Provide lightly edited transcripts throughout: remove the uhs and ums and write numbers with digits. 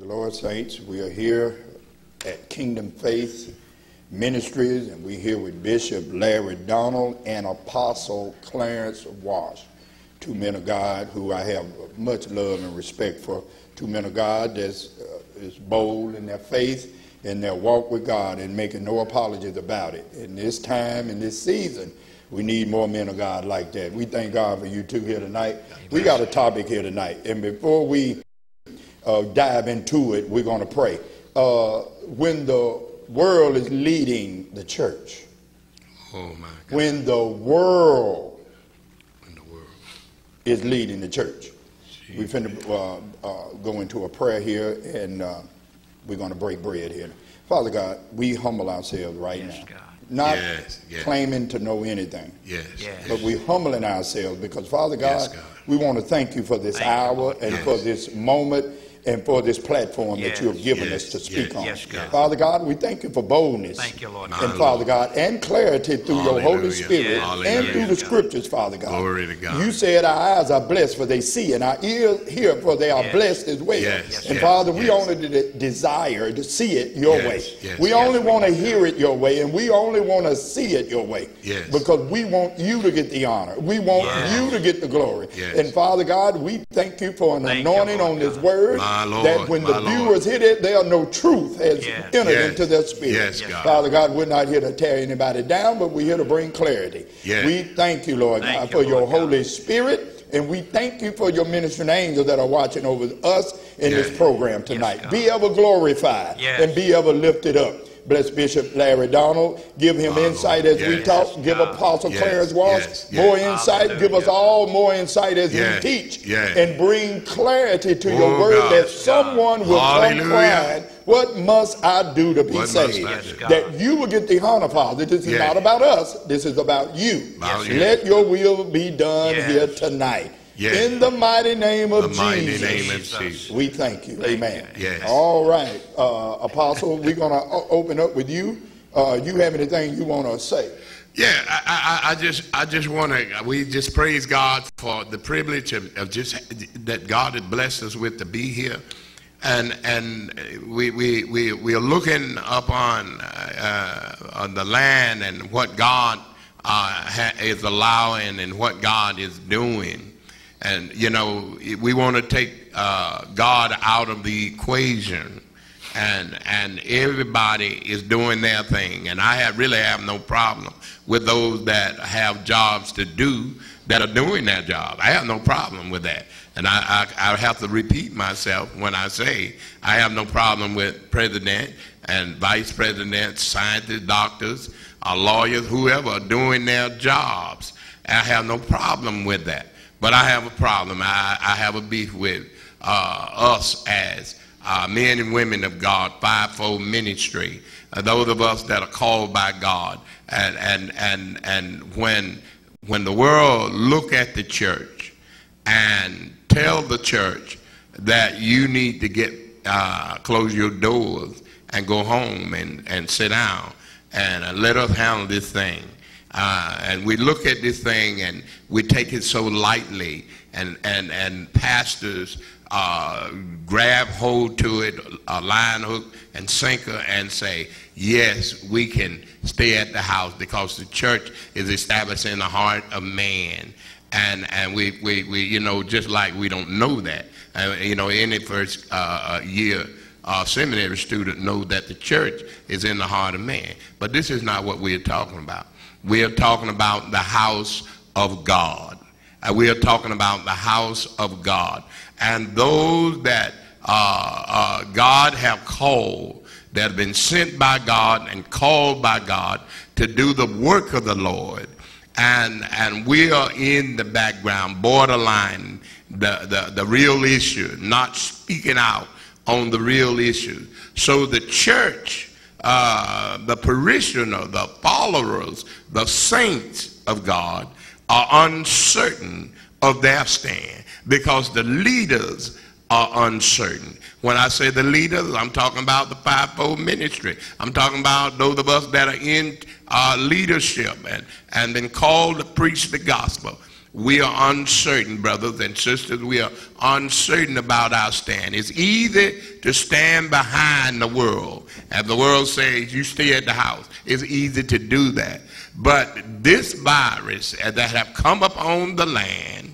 Lord, saints, we are here at Kingdom Faith Ministries, and we're here with Bishop Larry Donald and Apostle Clarence Wash, two men of God who I have much love and respect for. Two men of God that's is bold in their faith and their walk with God and making no apologies about it. In this time, in this season, we need more men of God like that. We thank God for you two here tonight. We got a topic here tonight, and before we dive into it, we're going to pray. When the world is leading the church, oh my God. When the world is leading the church, we finna go into a prayer here, and we're going to break bread here. Father God, we humble ourselves right now. God. Not claiming to know anything, but we're humbling ourselves because, Father God, we want to thank you for this hour and for this moment and for this platform that you have given us to speak on. Father God, we thank you for boldness. Thank you, Lord. And Father God, and clarity through your Holy Spirit and through the scriptures, Father God. Glory to God. You said our eyes are blessed for they see, and our ears hear for they are blessed as well. And Father, we only desire to see it your way. We only want to hear it your way, and we only want to see it your way. Because we want you to get the honor. We want you to get the glory. And Father God, we thank you for an anointing on this word. That when the viewers hit it, they'll know truth has entered into their spirit. Father God, we're not here to tear anybody down, but we're here to bring clarity. We thank you, Lord God, for your Holy Spirit, and we thank you for your ministering angels that are watching over us in this program tonight. Be ever glorified and be ever lifted up. Bless Bishop Larry Donald. Give him insight as we talk. Give Apostle Clarence Wash more insight. Give us all more insight as we teach. And bring clarity to your word that someone will come crying, what must I do to be saved? That you will get the honor, Father. This is not about us. This is about you. Let your will be done here tonight. In the mighty name of Jesus, we thank you. Amen. All right, Apostle, we're going to open up with you. You have anything you want to say? I just want to, we just praise God for the privilege of just that God had blessed us with to be here. And we are looking upon the land and what God is allowing and what God is doing. And, you know, we want to take God out of the equation, and everybody is doing their thing. And I really have no problem with those that have jobs to do that are doing their job. I have no problem with that. And I have to repeat myself when I say I have no problem with president and vice president, scientists, doctors, lawyers, whoever are doing their jobs. I have no problem with that. But I have a problem. I have a beef with us as men and women of God, fivefold ministry, those of us that are called by God. And when the world look at the church and tell the church that you need to get close your doors and go home and sit down and let us handle this thing. And we look at this thing and we take it so lightly, and pastors grab hold to it, line, hook, and sinker, and say, yes, we can stay at the house because the church is established in the heart of man. And we you know, just like we don't know that. You know, any first year seminary student know that the church is in the heart of man. But this is not what we're talking about. We are talking about the house of God. We are talking about the house of God. And those that God have called, that have been sent by God and called by God to do the work of the Lord. And we are in the background, borderline the real issue, not speaking out on the real issue. So the church, the parishioner, the followers, the saints of God are uncertain of their stand because the leaders are uncertain. When I say the leaders, I'm talking about the fivefold ministry. I'm talking about those of us that are in leadership and been called to preach the gospel. We are uncertain, brothers and sisters. We are uncertain about our stand. It's easy to stand behind the world. As the world says, you stay at the house. It's easy to do that. But this virus that have come up on the land,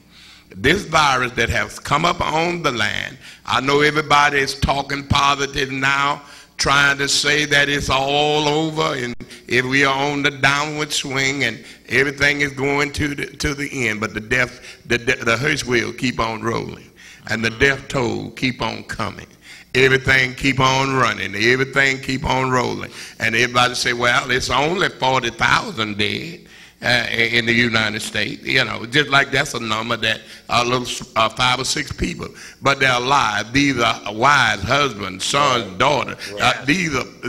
I know everybody is talking positive now, trying to say that it's all over and if we are on the downward swing and everything is going to the end. But the hearse wheel keep on rolling and the death toll keep on coming. Everything keep on running. Everything keep on rolling. And everybody say, well, it's only 40,000 dead in the United States. You know, just like that's a number that a little 5 or 6 people. But they're alive. These are wives, husbands, sons, daughters. These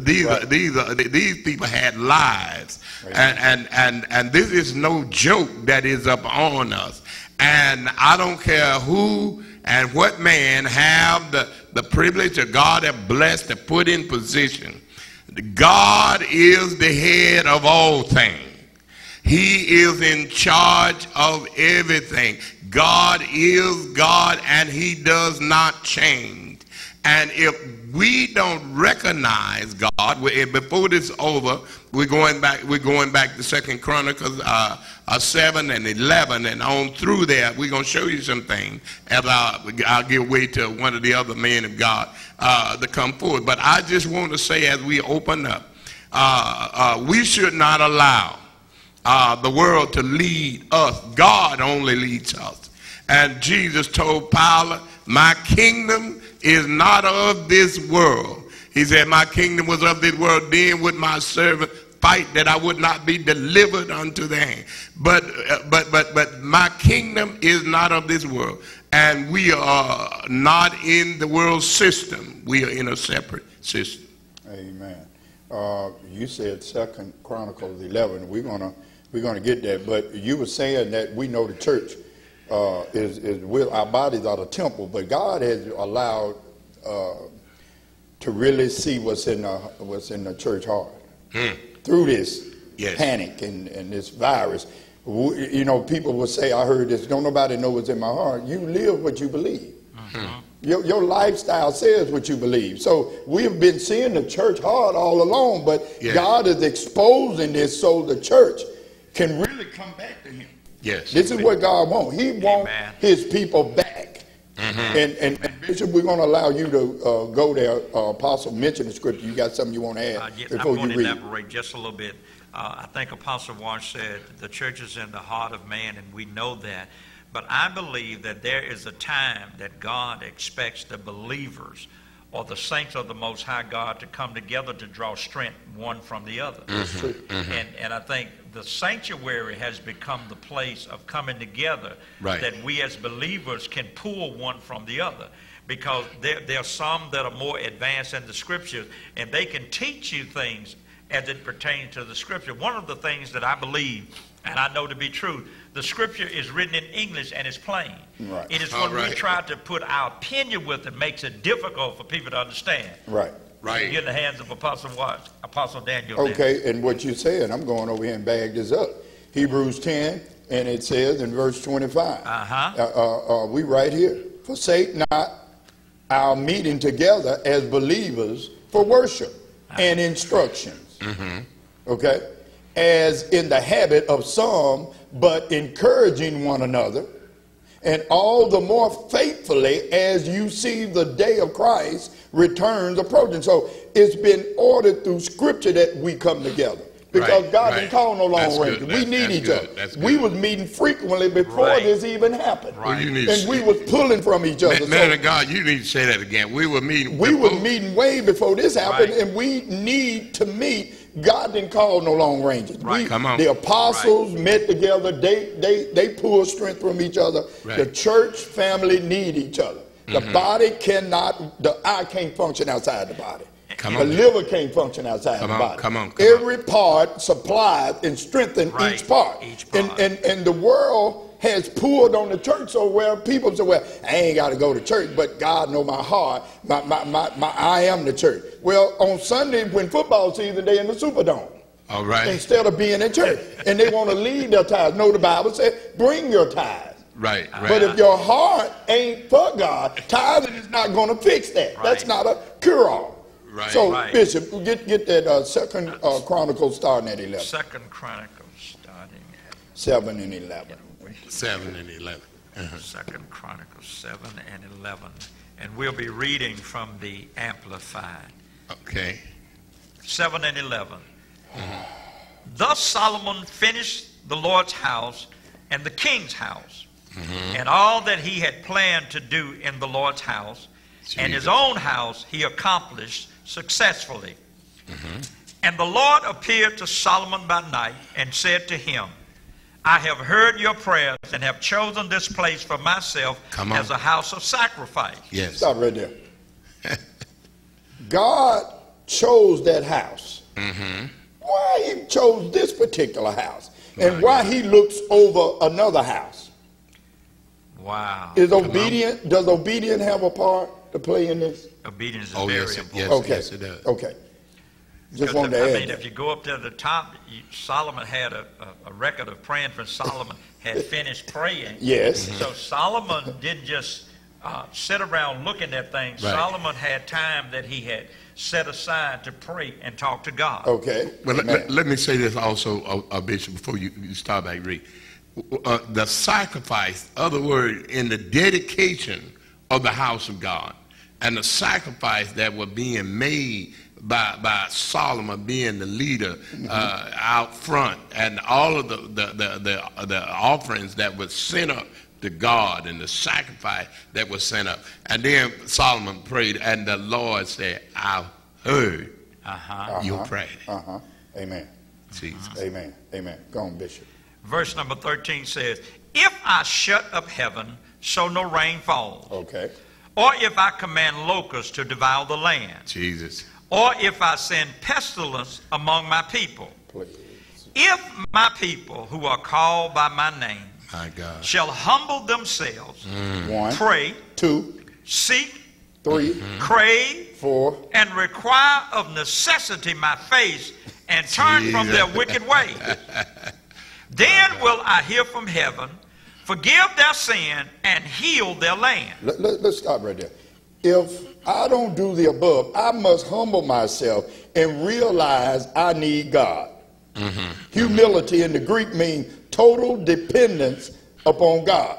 people had lives. And this is no joke that is upon us. And I don't care who and what man have the privilege of God have blessed to put in position. God is the head of all things. He is in charge of everything. God is God and he does not change. And if we don't recognize God, before this is over, we're going back to 2 Chronicles 7 and 11 and on through there. We're going to show you some things as I'll give way to one of the other men of God to come forward. But I just want to say as we open up, we should not allow the world to lead us. God only leads us. And Jesus told Pilate, my kingdom is not of this world. He said, my kingdom was of this world, then would my servant fight that I would not be delivered unto their hand. But my kingdom is not of this world. And we are not in the world system. We are in a separate system. Amen. You said 2 Chronicles 11. We're gonna get that. But you were saying that we know the church our bodies are the temple, but God has allowed to really see what's in the church heart through this panic and this virus. You know, people will say, I heard this, don't nobody know what's in my heart. You live what you believe. Your lifestyle says what you believe. So we've been seeing the church hard all along, but God is exposing this so the church can really come back to him. Yes. This is what God wants. He wants his people back. And Bishop, we're going to allow you to go there. Apostle mentioned the scripture. You got something you want to add before you read? I'm going to elaborate just a little bit. I think Apostle Wash said the church is in the heart of man, and we know that. But I believe that there is a time that God expects the believers or the saints of the Most High God to come together to draw strength one from the other. And I think the sanctuary has become the place of coming together that we as believers can pull one from the other. Because there are some that are more advanced in the scriptures, and they can teach you things as it pertains to the scripture. One of the things that I believe, and I know to be true, the scripture is written in English and it's plain. It is when we try to put our opinion with it makes it difficult for people to understand. Right. Get in the hands of Apostle Daniel. Okay, and what you're saying, I'm going over here and bag this up. Hebrews 10, and it says in verse 25. We right here. Forsake not our meeting together as believers for worship and instructions. Okay? As in the habit of some, but encouraging one another, and all the more faithfully as you see the day of Christ returns approaching. So it's been ordered through scripture that we come together. Because God didn't call no long range. We need each other. We was meeting frequently before this even happened. And we was pulling from each other. Man of God, you need to say that again. We were meeting. We were meeting way before this happened, and we need to meet. God didn't call no long ranges. The apostles met together. They pulled strength from each other. The church family need each other. The body cannot, the eye can't function outside the body. The liver can't function outside the body. Every part supplies and strengthens each part. And the world has pulled on the church so where people say, well, I ain't got to go to church, but God know my heart. I am the church. Well, on Sunday when football season, they in the Superdome. All right. Instead of being in church. And they want to leave their tithes. No, the Bible said, bring your tithes. Right, right. But if your heart ain't for God, tithing is not going to fix that. Right. That's not a cure-all. Right. So, right. Bishop, get that Second Chronicles starting at 11. Second Chronicles starting at 7 and 11. 7 and 11. Second Chronicles 7 and 11. And we'll be reading from the Amplified. Okay. 7 and 11. Thus Solomon finished the Lord's house and the king's house, and all that he had planned to do in the Lord's house, and his own house he accomplished successfully. And the Lord appeared to Solomon by night and said to him, I have heard your prayers and have chosen this place for myself as a house of sacrifice. Yes. Stop right there. God chose that house. Why he chose this particular house? And why he looks over another house? Wow. Does obedience have a part to play in this? Obedience is very important. Yes, okay. Yes, it does. Okay. Just wanted to add I mean, if you go up to the top, Solomon had a record of praying for Solomon had finished praying. Yes. So Solomon didn't just sit around looking at things. Right. Solomon had time that he had set aside to pray and talk to God. Okay. Well, let me say this also, Bishop, before you start back read. The sacrifice, other word, in the dedication of the house of God, and the sacrifice that were being made by Solomon being the leader out front, and all of the offerings that were sent up to God, and the sacrifice that was sent up. And then Solomon prayed, and the Lord said, I've heard your prayer. Amen. Jesus. Amen. Amen. Go on, Bishop. Verse number 13 says, if I shut up heaven so no rain falls, okay, or if I command locusts to devour the land, Jesus, or if I send pestilence among my people, please. If my people who are called by my name my God, shall humble themselves, 1, pray, 2, seek, 3, crave, 4, and require of necessity my face, and turn from their wicked way, then will I hear from heaven, forgive their sin, and heal their land. Let's stop right there. If I don't do the above, I must humble myself and realize I need God. Humility in the Greek means total dependence upon God.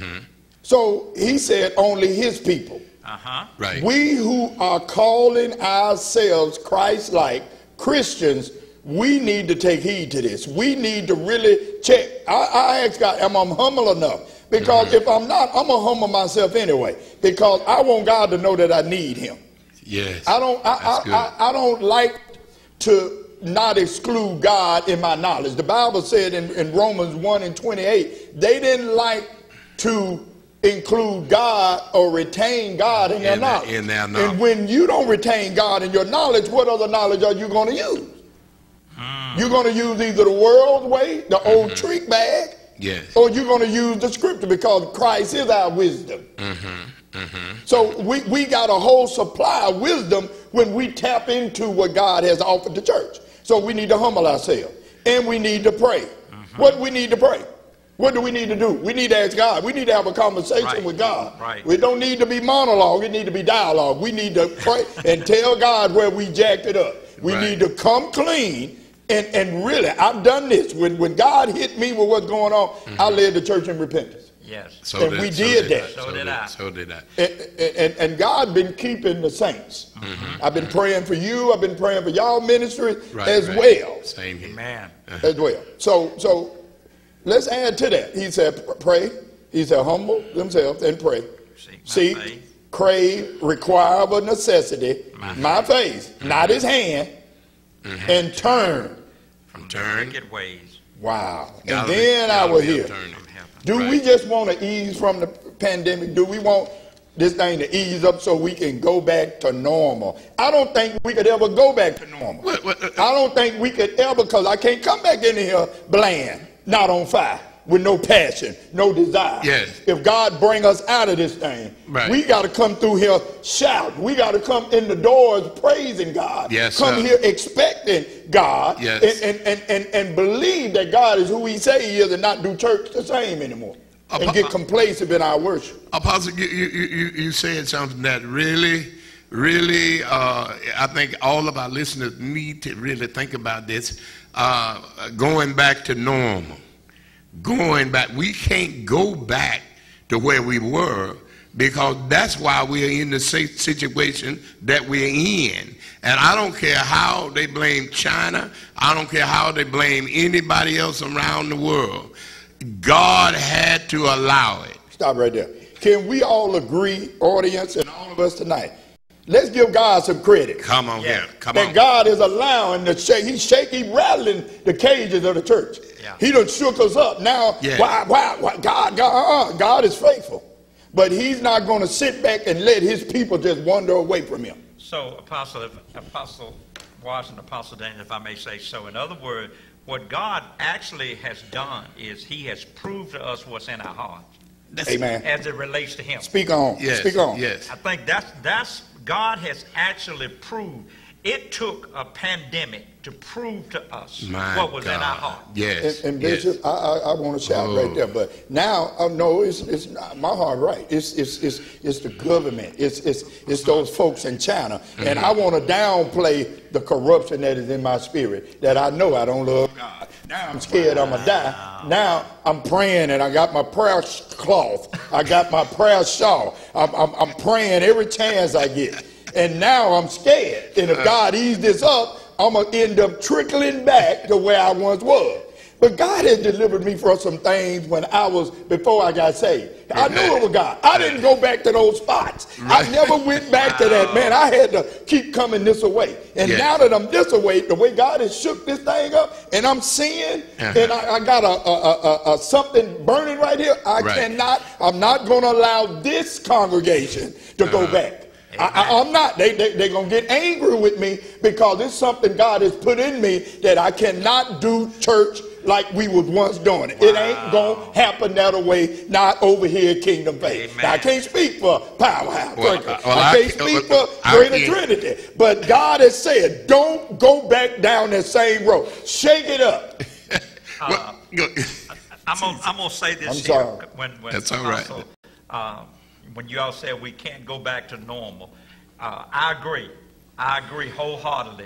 So he said only his people. Right. We who are calling ourselves Christ-like Christians, we need to take heed to this. We need to really check. I ask God, am I humble enough? Because if I'm not, I'm going to humble myself anyway. Because I want God to know that I need him. Yes. I don't like to not exclude God in my knowledge. The Bible said in Romans 1 and 28, they didn't like to include God or retain God in their knowledge. And when you don't retain God in your knowledge, what other knowledge are you going to use? You're going to use either the world's way, the old trick bag, or you're going to use the scripture, because Christ is our wisdom. So we got a whole supply of wisdom when we tap into what God has offered the church. So we need to humble ourselves, and we need to pray. What do we need to pray? What do we need to do? We need to ask God. We need to have a conversation with God. We don't need to be monologue. It need to be dialogue. We need to pray and tell God where we jacked it up. We need to come clean. And really, I've done this. When God hit me with what's going on, I led the church in repentance. Yes. So we did that. So did I. And God been keeping the saints. I've been praying for you. I've been praying for y'all ministry as well. Same here. Amen. As well. So let's add to that. He said pray. He said humble themselves and pray. Seek, crave, require of a necessity my faith, not his hand, and turn from wicked ways. Wow. And then I will hear. Do we just want to ease from the pandemic? Do we want this thing to ease up so we can go back to normal? I don't think we could ever go back to normal. I don't think we could ever, because I can't come back in here bland, not on fire. with no passion, no desire. Yes. If God bring us out of this thing, we got to come through here shouting. We got to come in the doors praising God. Yes, come here expecting God. Yes. and believe that God is who he say he is, and not do church the same anymore. And get complacent in our worship. Apostle, you said something that really, I think all of our listeners need to really think about this. Going back to normal. Going back. We can't go back to where we were, because that's why we are in the situation that we're in. And I don't care how they blame China. I don't care how they blame anybody else around the world. God had to allow it. Stop right there. Can we all agree, audience and all of us tonight, let's give God some credit. Come on here. Come on. That God is allowing the shake. He's rattling the cages of the church. Yeah. He done shook us up. Now, why? God is faithful. But he's not going to sit back and let his people just wander away from him. So, Apostle Washington, Apostle Daniel, if I may say so, in other words, what God actually has done is he has proved to us what's in our heart. Amen. As it relates to him. Speak on. Yes. Speak on. Yes. I think that's God has actually proved. It took a pandemic to prove to us what was in our heart. Yes. And Bishop, I want to shout right there, but now no, it's not my heart, right? It's the government. It's those folks in China, and I want to downplay the corruption that is in my spirit. That I know I don't love God. Now I'm scared I'm gonna die. Now I'm praying, and I got my prayer cloth. I got my prayer shawl. I'm praying every chance I get. And now I'm scared. And if God ease this up, I'm going to end up trickling back to where I once was. But God has delivered me from some things before I got saved. I knew it was God. I didn't go back to those spots. I never went back to that, man. I had to keep coming this way. And now that I'm this way, the way God has shook this thing up, and I'm seeing, and I got a something burning right here, I'm not going to allow this congregation to go back. I'm not. They're going to get angry with me because it's something God has put in me that I cannot do church like we was once doing it. It ain't going to happen that way, not over here at Kingdom Faith. Now, I can't speak for Powerhouse. I can't speak for Greater Trinity. But God has said, don't go back down that same road. Shake it up. I'm going to say this. I'm sorry. That's all right. When you all say we can't go back to normal, I agree. I agree wholeheartedly.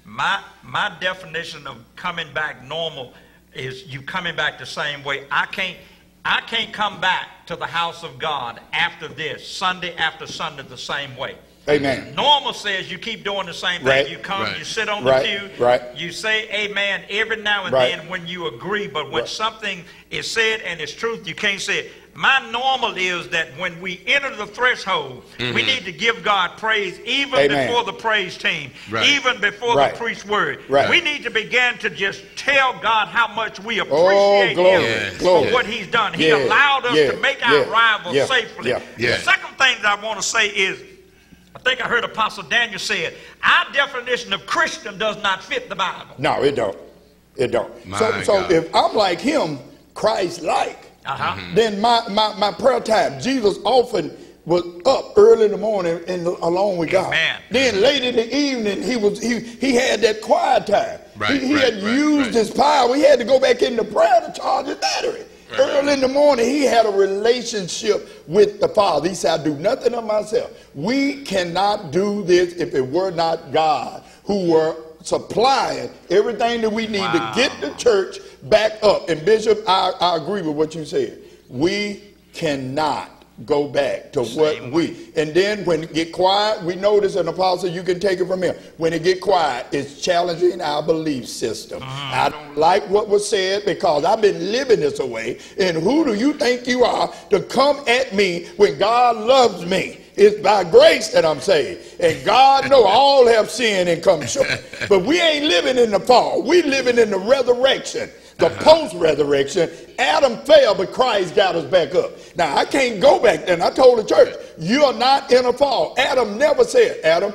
My definition of coming back normal is you coming back the same way. I can't come back to the house of God after this, Sunday after Sunday, the same way. Amen. Normal says you keep doing the same thing. Right. You come, you sit on the pew, you say amen every now and then when you agree, but when something is said and it's truth, you can't say it. My normal is that when we enter the threshold, we need to give God praise even before the praise team, even before the preached word. We need to begin to just tell God how much we appreciate him for what he's done. He allowed us to make our arrival safely. The second thing that I want to say is, I think I heard Apostle Daniel say it, our definition of Christian does not fit the Bible. No, it don't. It don't. So if I'm like him, Christ-like, then my prayer time, Jesus often was up early in the morning and along with God. Then late in the evening, he had that quiet time. He had used his power. He had to go back into prayer to charge his battery. Early in the morning, he had a relationship with the Father. He said, I do nothing of myself. We cannot do this if it were not God who were supplying everything that we need to get the church back up. And Bishop, I agree with what you said. We cannot go back to and then when it get quiet, we notice, an apostle, you can take it from here. When it get quiet, it's challenging our belief system. I don't like what was said because I've been living this way. And who do you think you are to come at me when God loves me? It's by grace that I'm saved. And God knows all have sinned and come short. But we ain't living in the fall. We living in the resurrection. The post-resurrection. Adam fell, but Christ got us back up. Now, I can't go back there. And I told the church, you're not in a fall. Adam never said, Adam,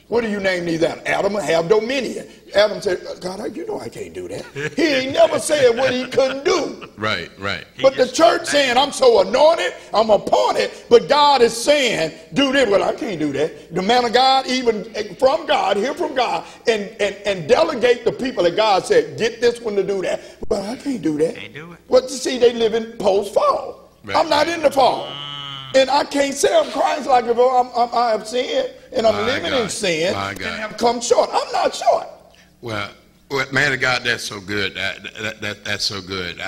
What do you name these animals? Adam have dominion. Adam said, God, you know I can't do that. He ain't never said what he couldn't do. Right, right. But the church saying, I'm so anointed, I'm appointed, but God is saying, do this. Well, I can't do that. The man of God, even from God, hear from God, and delegate the people that God said, get this one to do that. But I can't do that. Can't do it. But see, they live in post-fall. Right, I'm not in the fall. And I can't say I'm Christ like if I have sinned and I'm living in sin and have come short. I'm not short. Well, man of God, that's so good. That's so good.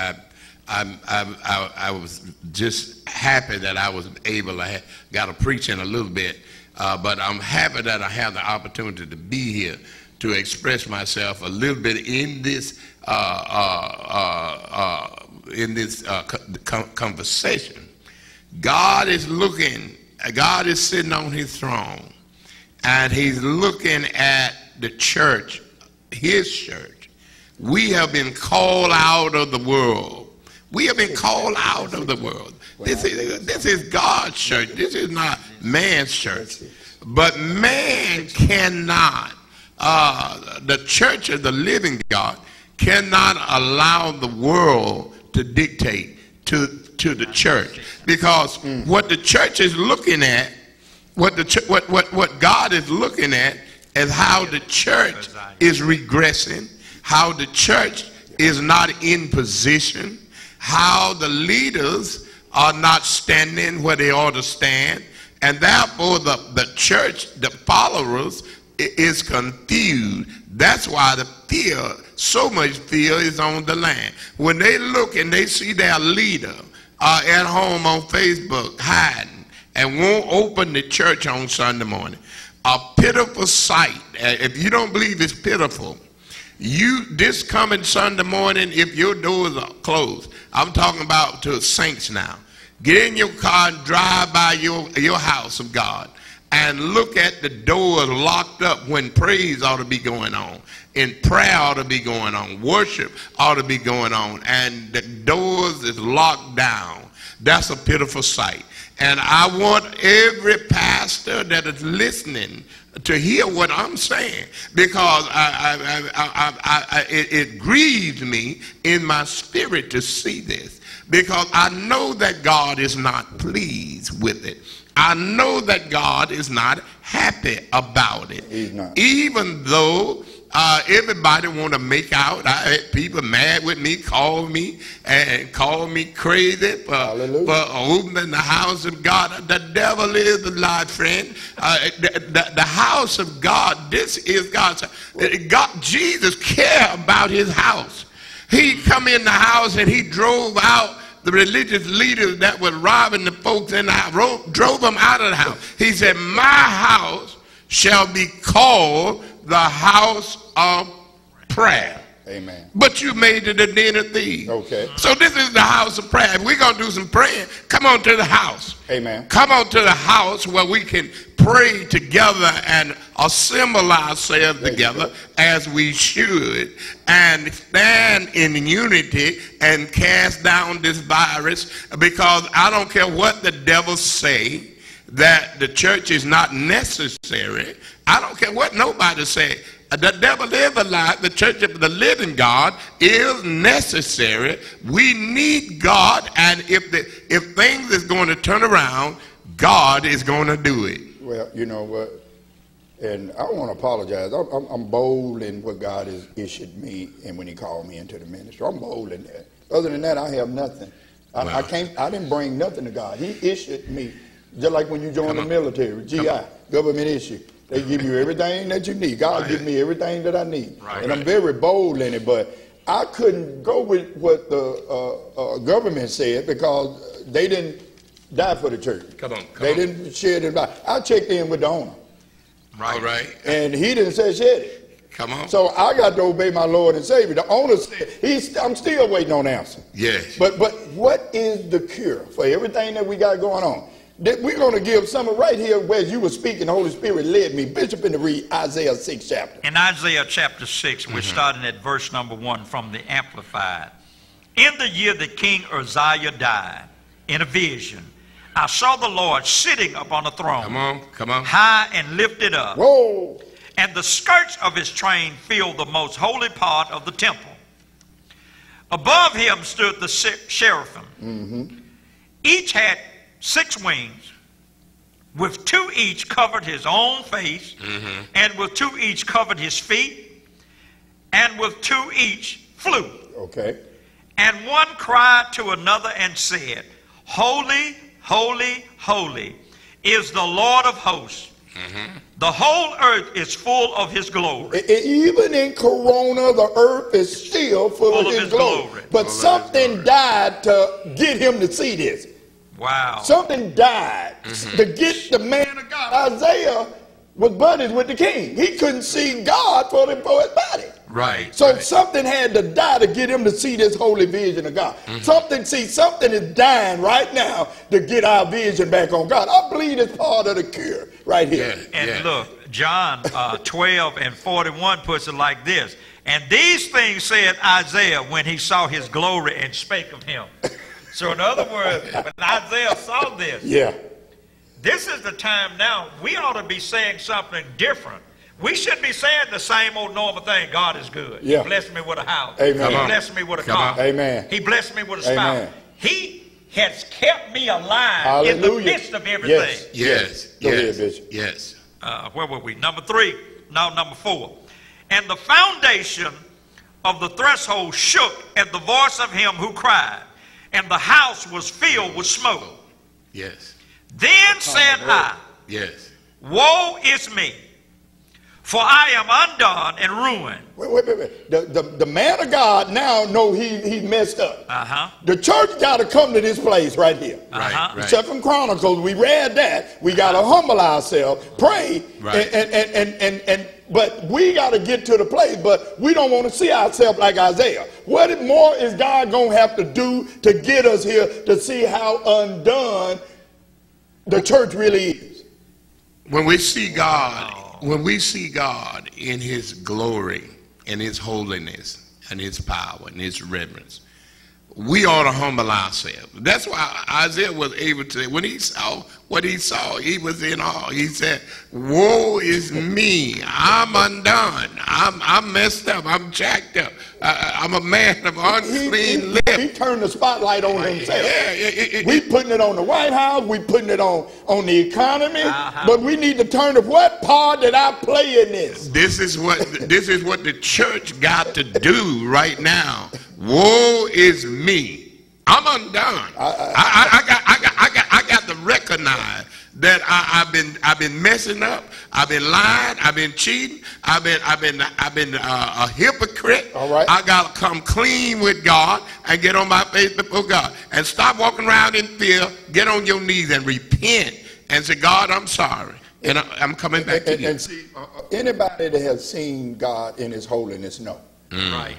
I was just happy that I was able. I got to preach in a little bit, but I'm happy that I have the opportunity to be here to express myself a little bit in this conversation. God is looking. God is sitting on his throne, and he's looking at the church, his church. We have been called out of the world. We have been called out of the world. This is God's church. This is not man's church. But man cannot, the church of the living God cannot allow the world to dictate to the church, because what the church is looking at, what God is looking at, is how the church is regressing, how the church is not in position, how the leaders are not standing where they ought to stand, and therefore the church, the followers, is confused. That's why the fear, so much fear, is on the land. When they look and they see their leader at home on Facebook hiding and won't open the church on Sunday morning, a pitiful sight. If you don't believe it's pitiful, this coming Sunday morning, if your doors are closed, I'm talking about to saints now, get in your car and drive by your house of God and look at the doors locked up when praise ought to be going on, and prayer ought to be going on, worship ought to be going on, and the doors is locked down. That's a pitiful sight. And I want every pastor that is listening to hear what I'm saying, because it grieves me in my spirit to see this, because I know that God is not pleased with it. I know that God is not happy about it. He's not. Even though everybody want to make out, I had people mad with me, call me crazy for opening the house of God. The devil is a lie, friend. The house of God, this is God's. Jesus cared about his house. He come in the house and he drove out the religious leaders that were robbing the folks in the house, drove them out of the house. He said, my house shall be called the house of prayer. Amen. But you made it a den of thieves. Okay. So this is the house of prayer. If we're going to do some praying, come on to the house. Amen. Come on to the house where we can pray together and assemble ourselves together as we should, and stand in unity and cast down this virus, because I don't care what the devil say, that the church is not necessary. I don't care what nobody say. The devil is a lie. The church of the living God is necessary. We need God, and if things is going to turn around, God is going to do it. Well, you know what, and I want to apologize. I'm bold in what God has issued me, and when he called me into the ministry, I'm bold in that. Other than that, I have nothing. I didn't bring nothing to God. He issued me, just like when you join the military, GI, government issue. They give you everything that you need. God give me everything that I need. And I'm very bold in it, but I couldn't go with what the government said, because they didn't die for the church. They didn't shed their blood. I checked in with the owner. Right. And he didn't say shed it. Come on. So I got to obey my Lord and Savior. The owner said, I'm still waiting on answer. Yes. But what is the cure for everything that we got going on? We're going to give some right here where you were speaking. The Holy Spirit led me, Bishop, in to read Isaiah 6 chapter. In Isaiah chapter 6, we're starting at verse number 1 from the Amplified. In the year that King Uzziah died, in a vision, I saw the Lord sitting upon a throne. Come on. High and lifted up. Whoa. and the skirts of his train filled the most holy part of the temple. Above him stood the seraphim. Each had 6 wings. With 2 each covered his own face, and with 2 each covered his feet, and with 2 each flew. Okay. And one cried to another and said, Holy, holy, holy is the Lord of hosts. The whole earth is full of his glory. Even in Corona, the earth is still full of his glory. But something died to get him to see this. Wow. Something died to get the man of God. Isaiah was buddies with the king. He couldn't see God for his body. Right. So something had to die to get him to see this holy vision of God. Something is dying right now to get our vision back on God. I believe it's part of the cure right here. And look, John 12 and 41 puts it like this. And these things said Isaiah when he saw his glory and spake of him. So in other words, when Isaiah saw this, this is the time now we ought to be saying something different. We shouldn't be saying the same old normal thing. God is good. He blessed me with a house. Amen. He blessed me with a car. Amen. He blessed me with a spouse. Amen. He has kept me alive in the midst of everything. Yes. Go ahead, Bishop. Yes. Where were we? Number 4. And the foundation of the threshold shook at the voice of him who cried, and the house was filled with smoke. Yes. Then said I, Woe is me, for I am undone and ruined. Wait. The man of God now know he messed up. The church got to come to this place right here. Right. 2 Chronicles, we read that. We got to humble ourselves, pray, but we got to get to the place, but we don't want to see ourselves like Isaiah. What more is God going to have to do to get us here to see how undone the church really is? When we see God, in his glory and his holiness and his power and his reverence, we ought to humble ourselves. That's why Isaiah was able to, when he saw what he saw, he was in awe. He said, Woe is me, I'm undone, I'm messed up, I'm jacked up, I'm a man of unclean lips. He turned the spotlight on himself. We putting it on the White House, we putting it on the economy, but we need to turn to what part did I play in this? This is what the church got to do right now. Woe is me, I'm undone. I got to recognize that I've been messing up. I've been lying. I've been cheating. I've been a hypocrite. All right. I got to come clean with God and get on my face before God and stop walking around in fear. Get on your knees and repent and say, God, I'm sorry, and I'm coming back to you. And see, anybody that has seen God in his holiness know. Right.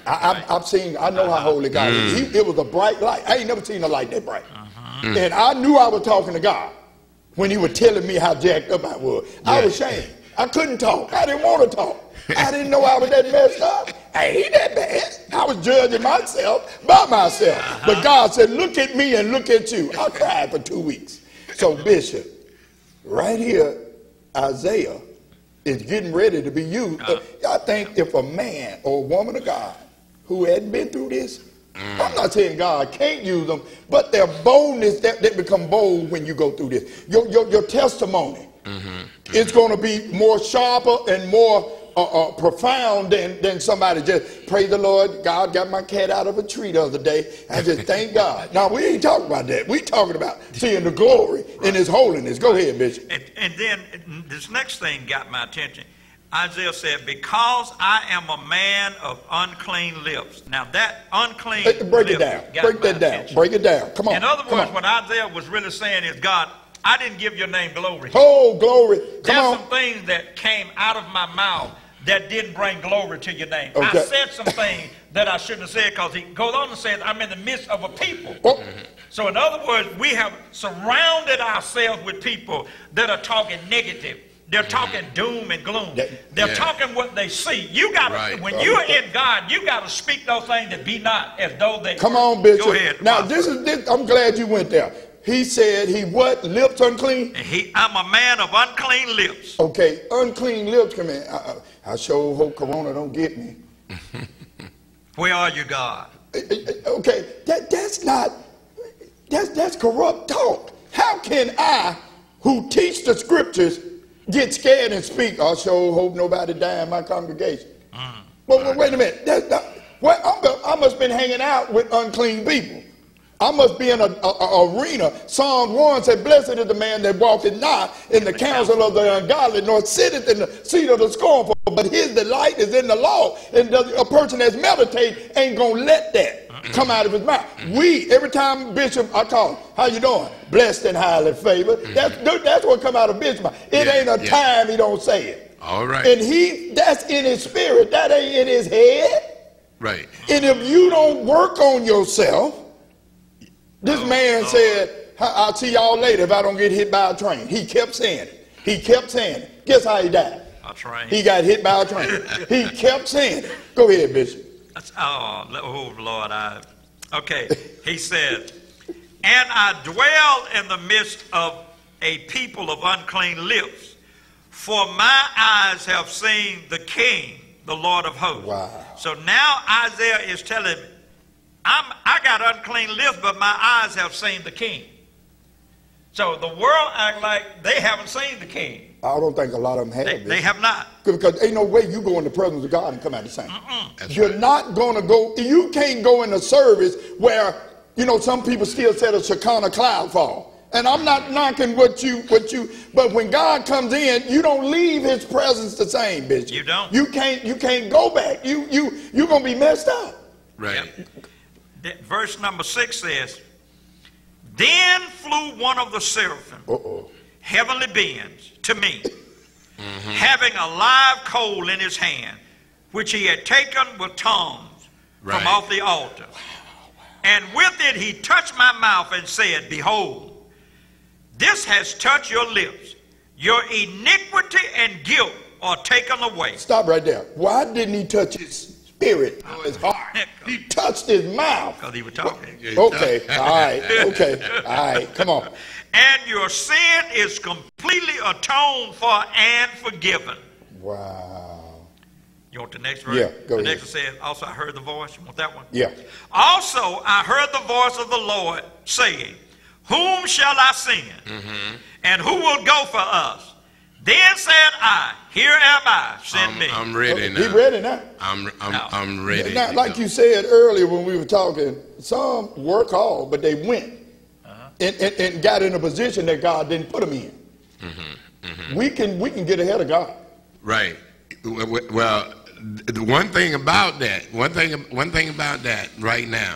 I know how holy God is. It was a bright light. I ain't never seen a light that bright. And I knew I was talking to God when he was telling me how jacked up I was. I was ashamed. I couldn't talk. I didn't want to talk. I didn't know I was that messed up. I ain't that bad. I was judging myself by myself. But God said, look at me and look at you. I cried for 2 weeks. So Bishop, right here, Isaiah is getting ready to be used. I think if a man or a woman of God who hadn't been through this, I'm not saying God can't use them, but their boldness, they become bold when you go through this. Your testimony is going to be more sharper and more profound than somebody just, praise the Lord, God got my cat out of a tree the other day. I just thank God. Now, we ain't talking about that. We talking about seeing the glory in his holiness. Go ahead, Bishop. And then this next thing got my attention. Isaiah said, because I am a man of unclean lips. Now that unclean break it down. Break that down. Break it down. Come on. In other words, what Isaiah was really saying is, God, I didn't give your name glory. Oh, glory. Come on. There's some things that came out of my mouth that didn't bring glory to your name. Okay. I said some things that I shouldn't have said, because he goes on and says, I'm in the midst of a people. So in other words, we have surrounded ourselves with people that are talking negative. They're talking doom and gloom. They're talking what they see. You got to, when you're in God, you got to speak those things that be not as though they Come on, Bishop. Go ahead. Now, this. I'm glad you went there. He said he what? Lips unclean? I'm a man of unclean lips. Okay, unclean lips. Come in. I sure hope Corona don't get me. Where are you, God? Okay, that's corrupt talk. How can I, who teach the scriptures, get scared and speak? I sure hope nobody die in my congregation. Well, wait a minute. I must have been hanging out with unclean people. I must be in an arena. Psalm 1 said, blessed is the man that walketh not in the counsel of the ungodly, nor sitteth in the seat of the scornful, but his delight is in the law. And a person that's meditating ain't going to let that come out of his mouth. Every time Bishop, I call him, how you doing? Blessed and highly favored. That's what come out of Bishop's mouth. It ain't a time he don't say it. All right. And that's in his spirit. That ain't in his head. Right. And if you don't work on yourself, this man said, I'll see y'all later if I don't get hit by a train. He kept saying it. He kept saying it. Guess how he died? A train. He got hit by a train. He kept saying it. Go ahead, Bishop. Oh, Lord. Okay. He said, and I dwell in the midst of a people of unclean lips, for my eyes have seen the King, the Lord of hosts. Wow. So now Isaiah is telling me, I got unclean lips, but my eyes have seen the King. So the world act like they haven't seen the King. I don't think a lot of them have. They have not. Because ain't no way you go in the presence of God and come out the same. You're right. not going to go. You can't go in a service where, some people still said a Shekinah cloud fall. And I'm not knocking what you, but when God comes in, you don't leave his presence the same, Bishop. You don't. You can't go back. You're going to be messed up. Right. Yep. Verse number 6 says, then flew one of the seraphim, heavenly beings, to me, having a live coal in his hand, which he had taken with tongs from off the altar. And with it he touched my mouth and said, behold, this has touched your lips. Your iniquity and guilt are taken away. Stop right there. Why didn't he touch his spirit or his heart? He touched his mouth. Because he was talking. Okay, all right, okay, all right, come on. And your sin is completely atoned for and forgiven. Wow. You want the next verse? Yeah, go the ahead. next one says, also I heard the voice. You want that one? Yeah. Also I heard the voice of the Lord saying, whom shall I send? And who will go for us? Then said I, here am I, send me. I'm ready now. He ready now. I'm ready. Now, like you said earlier when we were talking, some work hard, but they went and got in a position that God didn't put them in. We can get ahead of God. Right. Well, the one thing about that right now,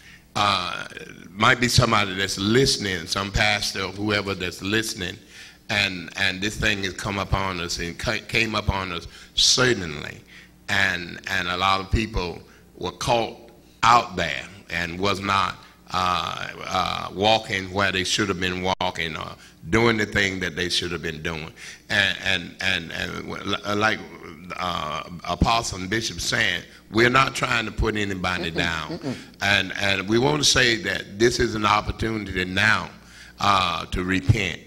might be somebody that's listening, some pastor or whoever that's listening, and this thing has come upon us and came upon us certainly, and a lot of people were caught out there and was not walking where they should have been walking or doing the thing that they should have been doing, and like Apostle and Bishop saying, we're not trying to put anybody down, and we want to say that this is an opportunity now to repent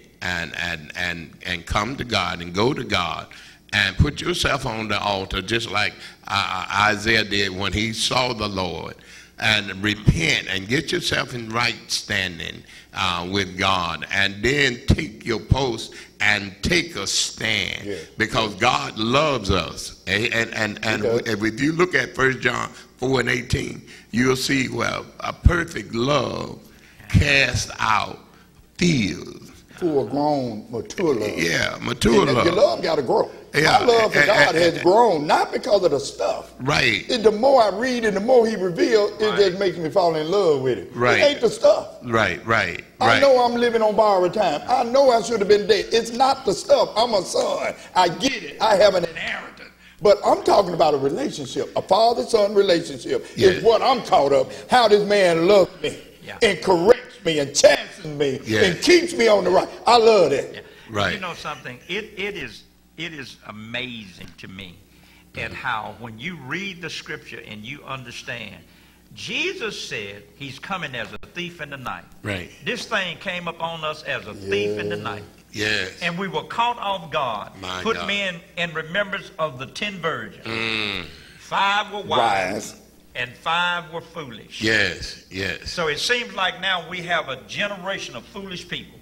and come to God and go to God and put yourself on the altar, just like Isaiah did when he saw the Lord, and repent and get yourself in right standing with God, and then take your post and take a stand, because God loves us. And if you look at 1 John 4:18, you'll see, well, a perfect love casts out fears. Full grown, mature love. Yeah, mature love. Your love got to grow. Yeah, my love for God has grown, not because of the stuff. Right. The more I read and the more he reveals, it just makes me fall in love with it. Right. It ain't the stuff. Right. I know I'm living on borrowed time. I know I should have been dead. It's not the stuff. I'm a son. I get it. I have an inheritance. But I'm talking about a relationship. A father-son relationship is what I'm caught up. How this man loves me and corrects me and chasts me and keeps me on the right. I love that. Yeah. Right. You know something? It is amazing to me at how when you read the scripture and you understand Jesus said he's coming as a thief in the night. Right. This thing came upon us as a thief in the night. Yes. And we were caught off guard. Put God. me in remembrance of the 10 virgins. 5 were wise and 5 were foolish. Yes, yes. So it seems like now we have a generation of foolish people.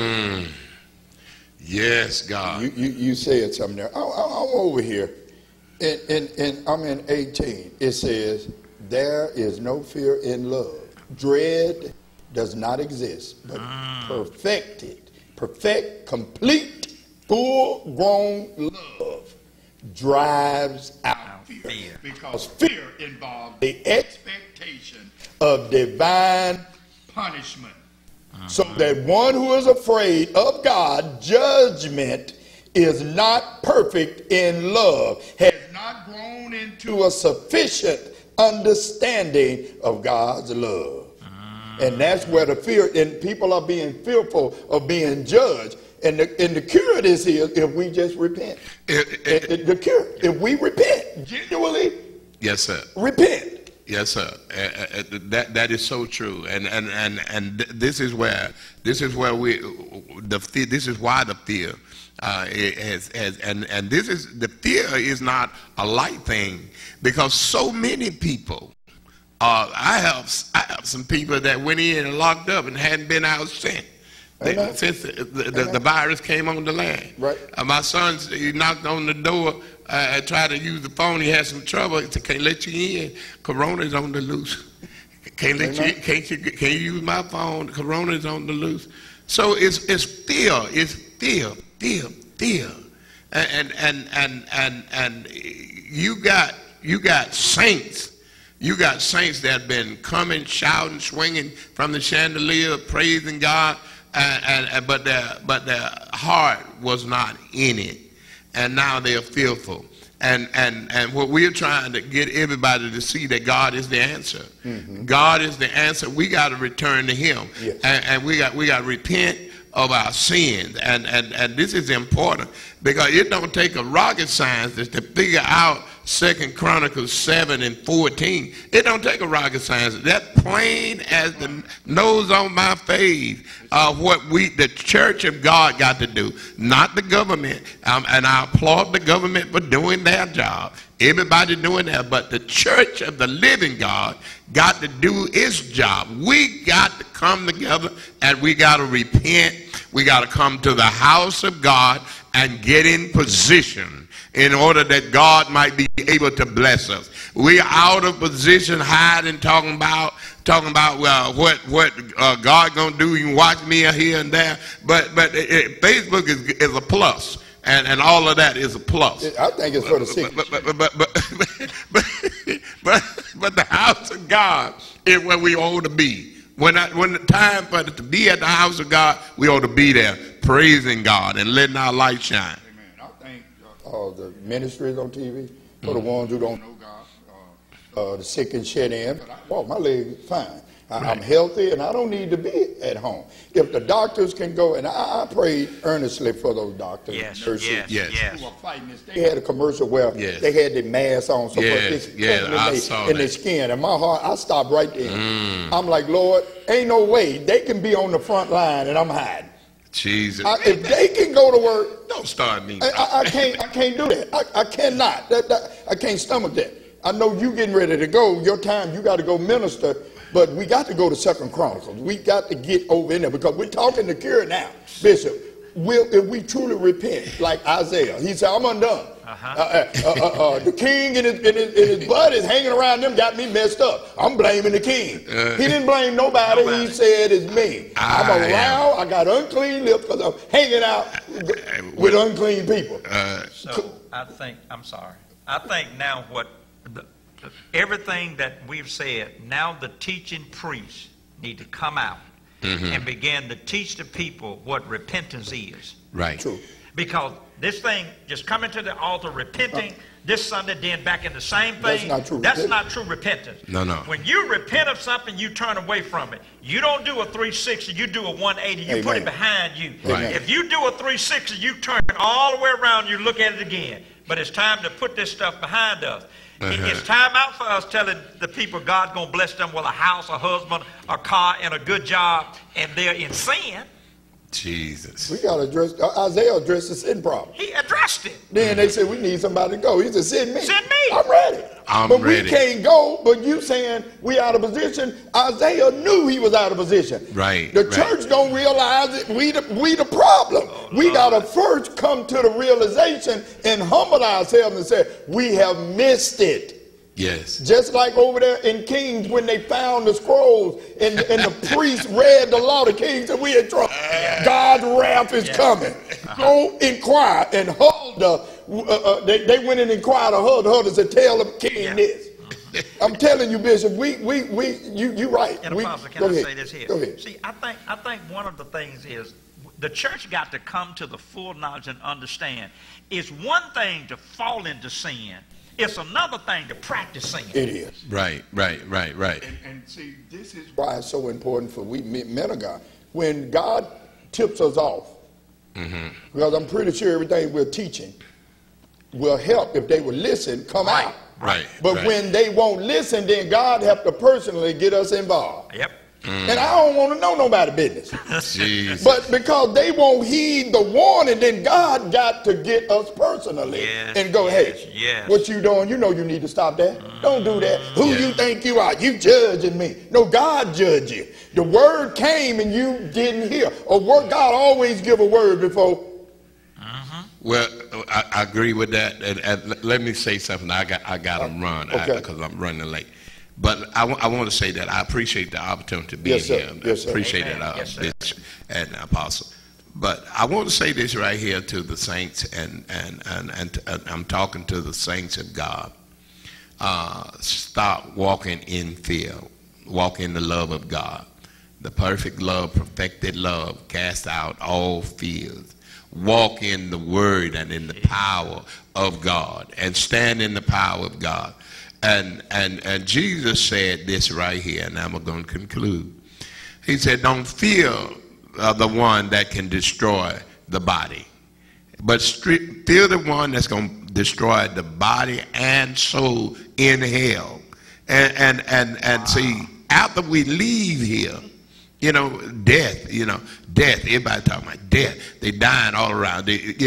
Yes, God. You said something there. I'm over here. And I'm in 18. It says, there is no fear in love. Dread does not exist, but complete, full-grown love drives out fear. Because fear involves the expectation of divine punishment. So that one who is afraid of God, judgment, is not perfect in love, has not grown into a sufficient understanding of God's love. And that's where the fear, and people are being fearful of being judged. And the cure of this is if we just repent. The cure, if we repent, genuinely, yes, sir, repent. Yes, sir. That is so true, and this is why the fear and this is the fear is not a light thing, because so many people. I have some people that went in and locked up and hadn't been out since. Since the virus came on the land. Right. My son, he knocked on the door, tried to use the phone. He had some trouble. He said, "Can't let you in. Corona's on the loose. Can't you use my phone? Corona's on the loose." So it's fear. It's fear. And you got saints. You got saints that have been coming, shouting, swinging from the chandelier, praising God. But their heart was not in it, and now they are fearful. And what we're trying to get everybody to see, that God is the answer. God is the answer. We got to return to Him, and we got to repent of our sins. And this is important, because it don't take a rocket scientist to figure out 2 Chronicles 7:14. It don't take a rocket scientist. That plain as the nose on my face. What the Church of God got to do, not the government. And I applaud the government for doing their job. Everybody doing that, but the Church of the living God got to do its job. We got to come together and we got to repent. We got to come to the house of God and get in position in order that God might be able to bless us. We are out of position, hiding, talking about well, what God gonna do. You can watch me here and there, but Facebook is a plus, and all of that is a plus. I think it's for the sick. But the house of God is where we ought to be. When the time for it to be at the house of God, we ought to be there, praising God and letting our light shine. Amen. I think the ministries on TV, for the ones who don't know God, the sick and shed in, but I walk my leg fine. I'm healthy, and I don't need to be at home. If the doctors can go, and I prayed earnestly for those doctors and nurses who were fighting this. They had a commercial where they had the mask on, so in their skin. And my heart, I stopped right there. I'm like, Lord, ain't no way they can be on the front line, and I'm hiding. Jesus. If they can go to work, don't start me. I can't do that. I cannot. I can't stomach that. I know you getting ready to go. Your time, you got to go minister. But we got to go to 2 Chronicles. We got to get over in there, because we're talking the cure now, Bishop. If we truly repent, like Isaiah, he said, "I'm undone. The king and his blood is hanging around them, got me messed up. I'm blaming the king." He didn't blame nobody. He said it's me. I'm around. I got unclean lips because I'm hanging out with unclean people. So I think now everything that we've said, now the teaching priests need to come out and begin to teach the people what repentance is. Right. True. Because this thing, just coming to the altar, repenting this Sunday, then back in the same thing, that's not true. That's not true repentance. No. When you repent of something, you turn away from it. You don't do a 360, you do a 180, you put it behind you. Right. If you do a 360, you turn it all the way around, you look at it again. But it's time to put this stuff behind us. It's time out for us telling the people God's going to bless them with a house, a husband, a car, and a good job, and they're in sin. Jesus. We got to address, Isaiah addressed the sin problem. He addressed it. Then they said, we need somebody to go. He said, send me. Send me. I'm ready. But we can't go, but you saying we out of position. Isaiah knew he was out of position. Right. The church don't realize that we the problem. We got to first come to the realization and humble ourselves and say, we have missed it. Yes. Just like over there in Kings when they found the scrolls and the priest read the law to Kings and we in trouble. God's wrath is coming. Go inquire and Huldah. They went and inquired of Huldah. Huldah said, tell the king this. I'm telling you, Bishop, you right. And Apostle, can I say this here? Go ahead. See, I think one of the things is the church got to come to the full knowledge and understand. It's one thing to fall into sin. It's another thing to practice sin. It is. Right. And see, this is why it's so important for we men of God. When God tips us off, because I'm pretty sure everything we're teaching will help if they will listen, come out. Right. But when they won't listen, then God have to personally get us involved. Yep. And I don't want to know nobody's business. Jesus. But because they won't heed the warning, then God got to get us personally and go, hey, what you doing? You know you need to stop that. Don't do that. Who you think you are? You judging me. No, God judged you. The word came and you didn't hear. God always give a word before. Well, I agree with that. And let me say something. I got to run because I'm running late. But I want to say that I appreciate the opportunity to be here. Yes, sir. Appreciate it, Bishop and Apostle. But I want to say this right here to the saints, and I'm talking to the saints of God. Stop walking in fear. Walk in the love of God. The perfect love, perfected love, cast out all fears. Walk in the word and in the power of God, and stand in the power of God. And Jesus said this right here, and I'm going to conclude. He said, don't fear the one that can destroy the body, but fear the one that's going to destroy the body and soul in hell. And see, after we leave here, death, everybody talking about death. They dying all around.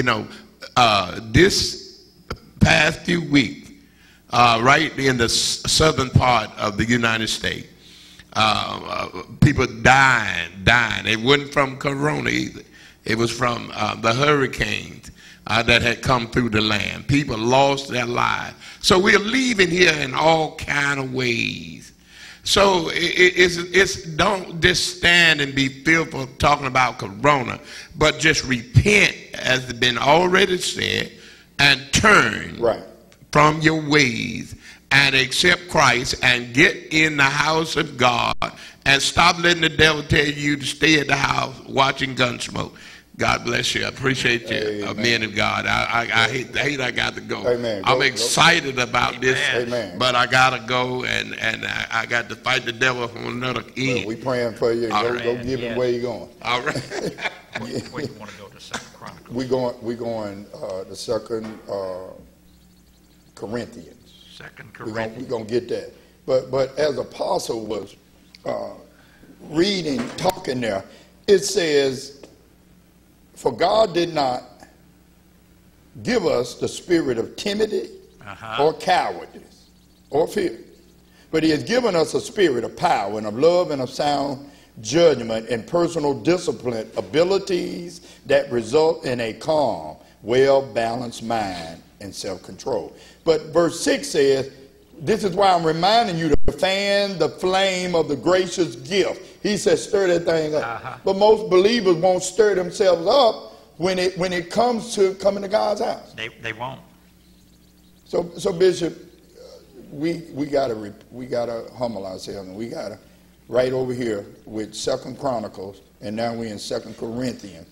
This past few weeks, right in the southern part of the United States, people dying. It wasn't from corona either. It was from the hurricanes that had come through the land. People lost their lives. So we're leaving here in all kind of ways. So it's don't just stand and be fearful talking about corona, but just repent, as has been already said, and turn from your ways and accept Christ and get in the house of God and stop letting the devil tell you to stay at the house watching Gunsmoke. God bless you. I appreciate you, men of God. I hate I got to go. Amen. I'm excited about this, but I got to go, and I got to fight the devil from another end. Well, we praying for you. Go give him where you're going. All right. Where you want to go to 2nd Chronicles? We're going to 2nd Corinthians. 2nd Corinthians. We're going to get that. But as Apostle was reading, talking there, it says, for God did not give us the spirit of timidity or cowardice or fear, but he has given us a spirit of power and of love and of sound judgment and personal discipline abilities that result in a calm, well-balanced mind and self-control. But verse 6 says, this is why I'm reminding you to fan the flame of the gracious gift. He says, stir that thing up. But most believers won't stir themselves up when it comes to coming to God's house. They won't. So Bishop, we gotta humble ourselves, and we gotta right over here with 2nd Chronicles, and now we're in 2nd Corinthians.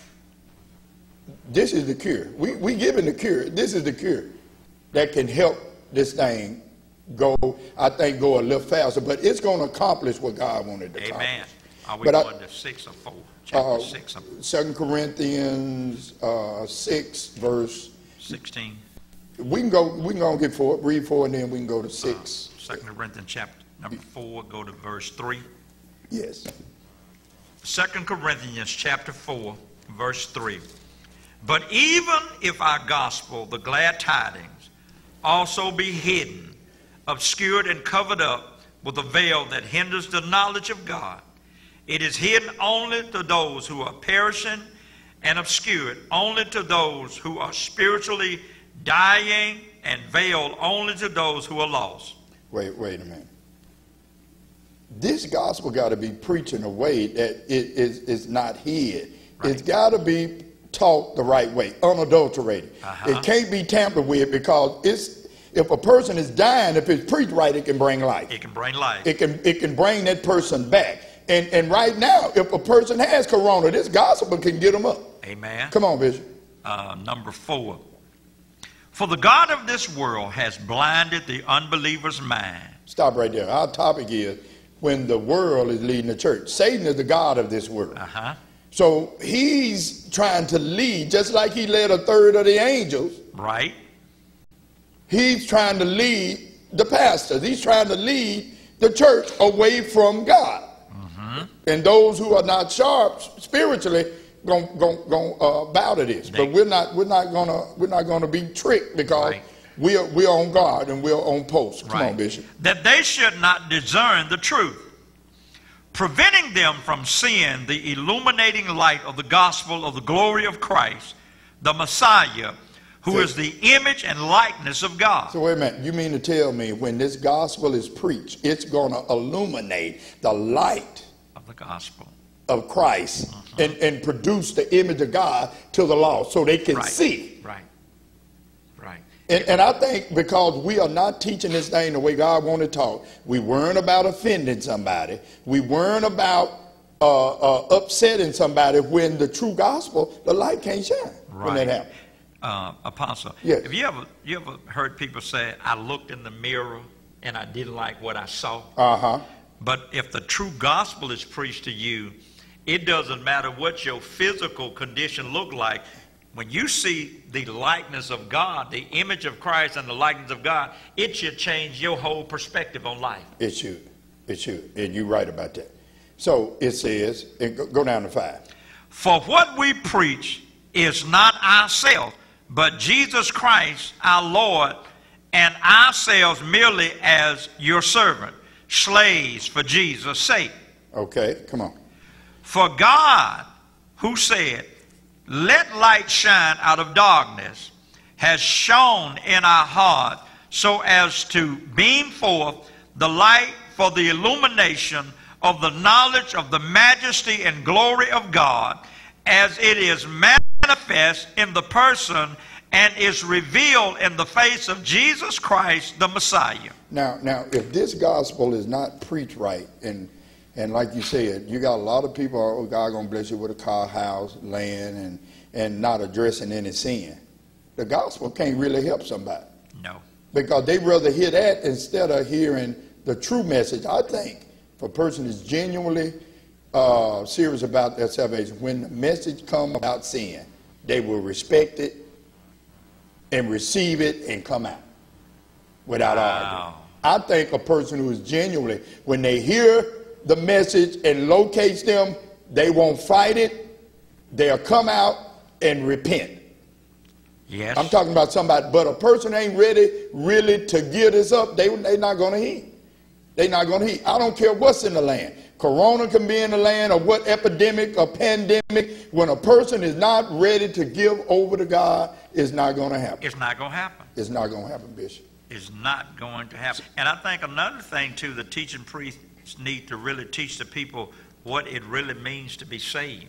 This is the cure. We giving the cure. This is the cure that can help this thing go a little faster, but it's going to accomplish what God wanted to accomplish. Amen. Are we going to 6 or 4? Chapter 6. 2 Corinthians 6, verse 16. We can go get 4, read 4, and then we can go to 6. 2 Corinthians chapter number 4, go to verse 3. Yes. 2 Corinthians chapter 4, verse 3. But even if our gospel, the glad tidings, also be hidden, obscured and covered up with a veil that hinders the knowledge of God, it is hidden only to those who are perishing, and obscured only to those who are spiritually dying, and veiled only to those who are lost. Wait a minute. This gospel got to be preached in a way that it is not hid. Right. It's got to be taught the right way, unadulterated. It can't be tampered with, because if a person is dying, if it's preached right, it can bring life. It can bring life. It can bring that person back. And right now, if a person has corona, this gospel can get them up. Amen. Come on, Bishop. Number 4. For the God of this world has blinded the unbeliever's mind. Stop right there. Our topic is when the world is leading the church. Satan is the God of this world. So he's trying to lead, just like he led a third of the angels. Right. He's trying to lead the pastors. He's trying to lead the church away from God. And those who are not sharp spiritually gonna bow to this. But we're not gonna be tricked, because we're on guard and we're on post. Come on, Bishop. That they should not discern the truth, preventing them from seeing the illuminating light of the gospel of the glory of Christ, the Messiah, who is the image and likeness of God. So wait a minute. You mean to tell me when this gospel is preached, it's going to illuminate the light of the gospel of Christ and produce the image of God to the lost, so they can see? Right. And I think because we are not teaching this thing the way God wanted taught, we weren't about offending somebody. We weren't about upsetting somebody. When the true gospel, the light can't shine when that happens. Apostle, yes. Have you ever heard people say, I looked in the mirror and I didn't like what I saw? But if the true gospel is preached to you, it doesn't matter what your physical condition look like. When you see the likeness of God, the image of Christ and the likeness of God, it should change your whole perspective on life. It should. And you're right about that. So it says, and go down to 5. For what we preach is not ourselves, but Jesus Christ our Lord, and ourselves merely as your servant, slaves for Jesus' sake. Okay, come on. For God, who said, let light shine out of darkness, has shone in our heart so as to beam forth the light for the illumination of the knowledge of the majesty and glory of God, as it is manifest in the person and is revealed in the face of Jesus Christ, the Messiah. Now, if this gospel is not preached right, and like you said, you got a lot of people, oh, God gonna bless you with a car, house, land, and not addressing any sin. The gospel can't really help somebody. No. Because they rather hear that instead of hearing the true message. I think if a person is genuinely serious about their salvation, when the message comes about sin, they will respect it and receive it and come out without arguing. I think a person who is genuinely, when they hear the message and locates them, they won't fight it. They'll come out and repent. Yes. I'm talking about somebody, but a person ain't ready really to give this up. They're not going to heed. They're not going to heed. I don't care what's in the land. Corona can be in the land, or what epidemic or pandemic. When a person is not ready to give over to God, it's not going to happen. It's not going to happen. It's not going to happen, Bishop. It's not going to happen. And I think another thing, too, the teaching priests need to really teach the people what it really means to be saved.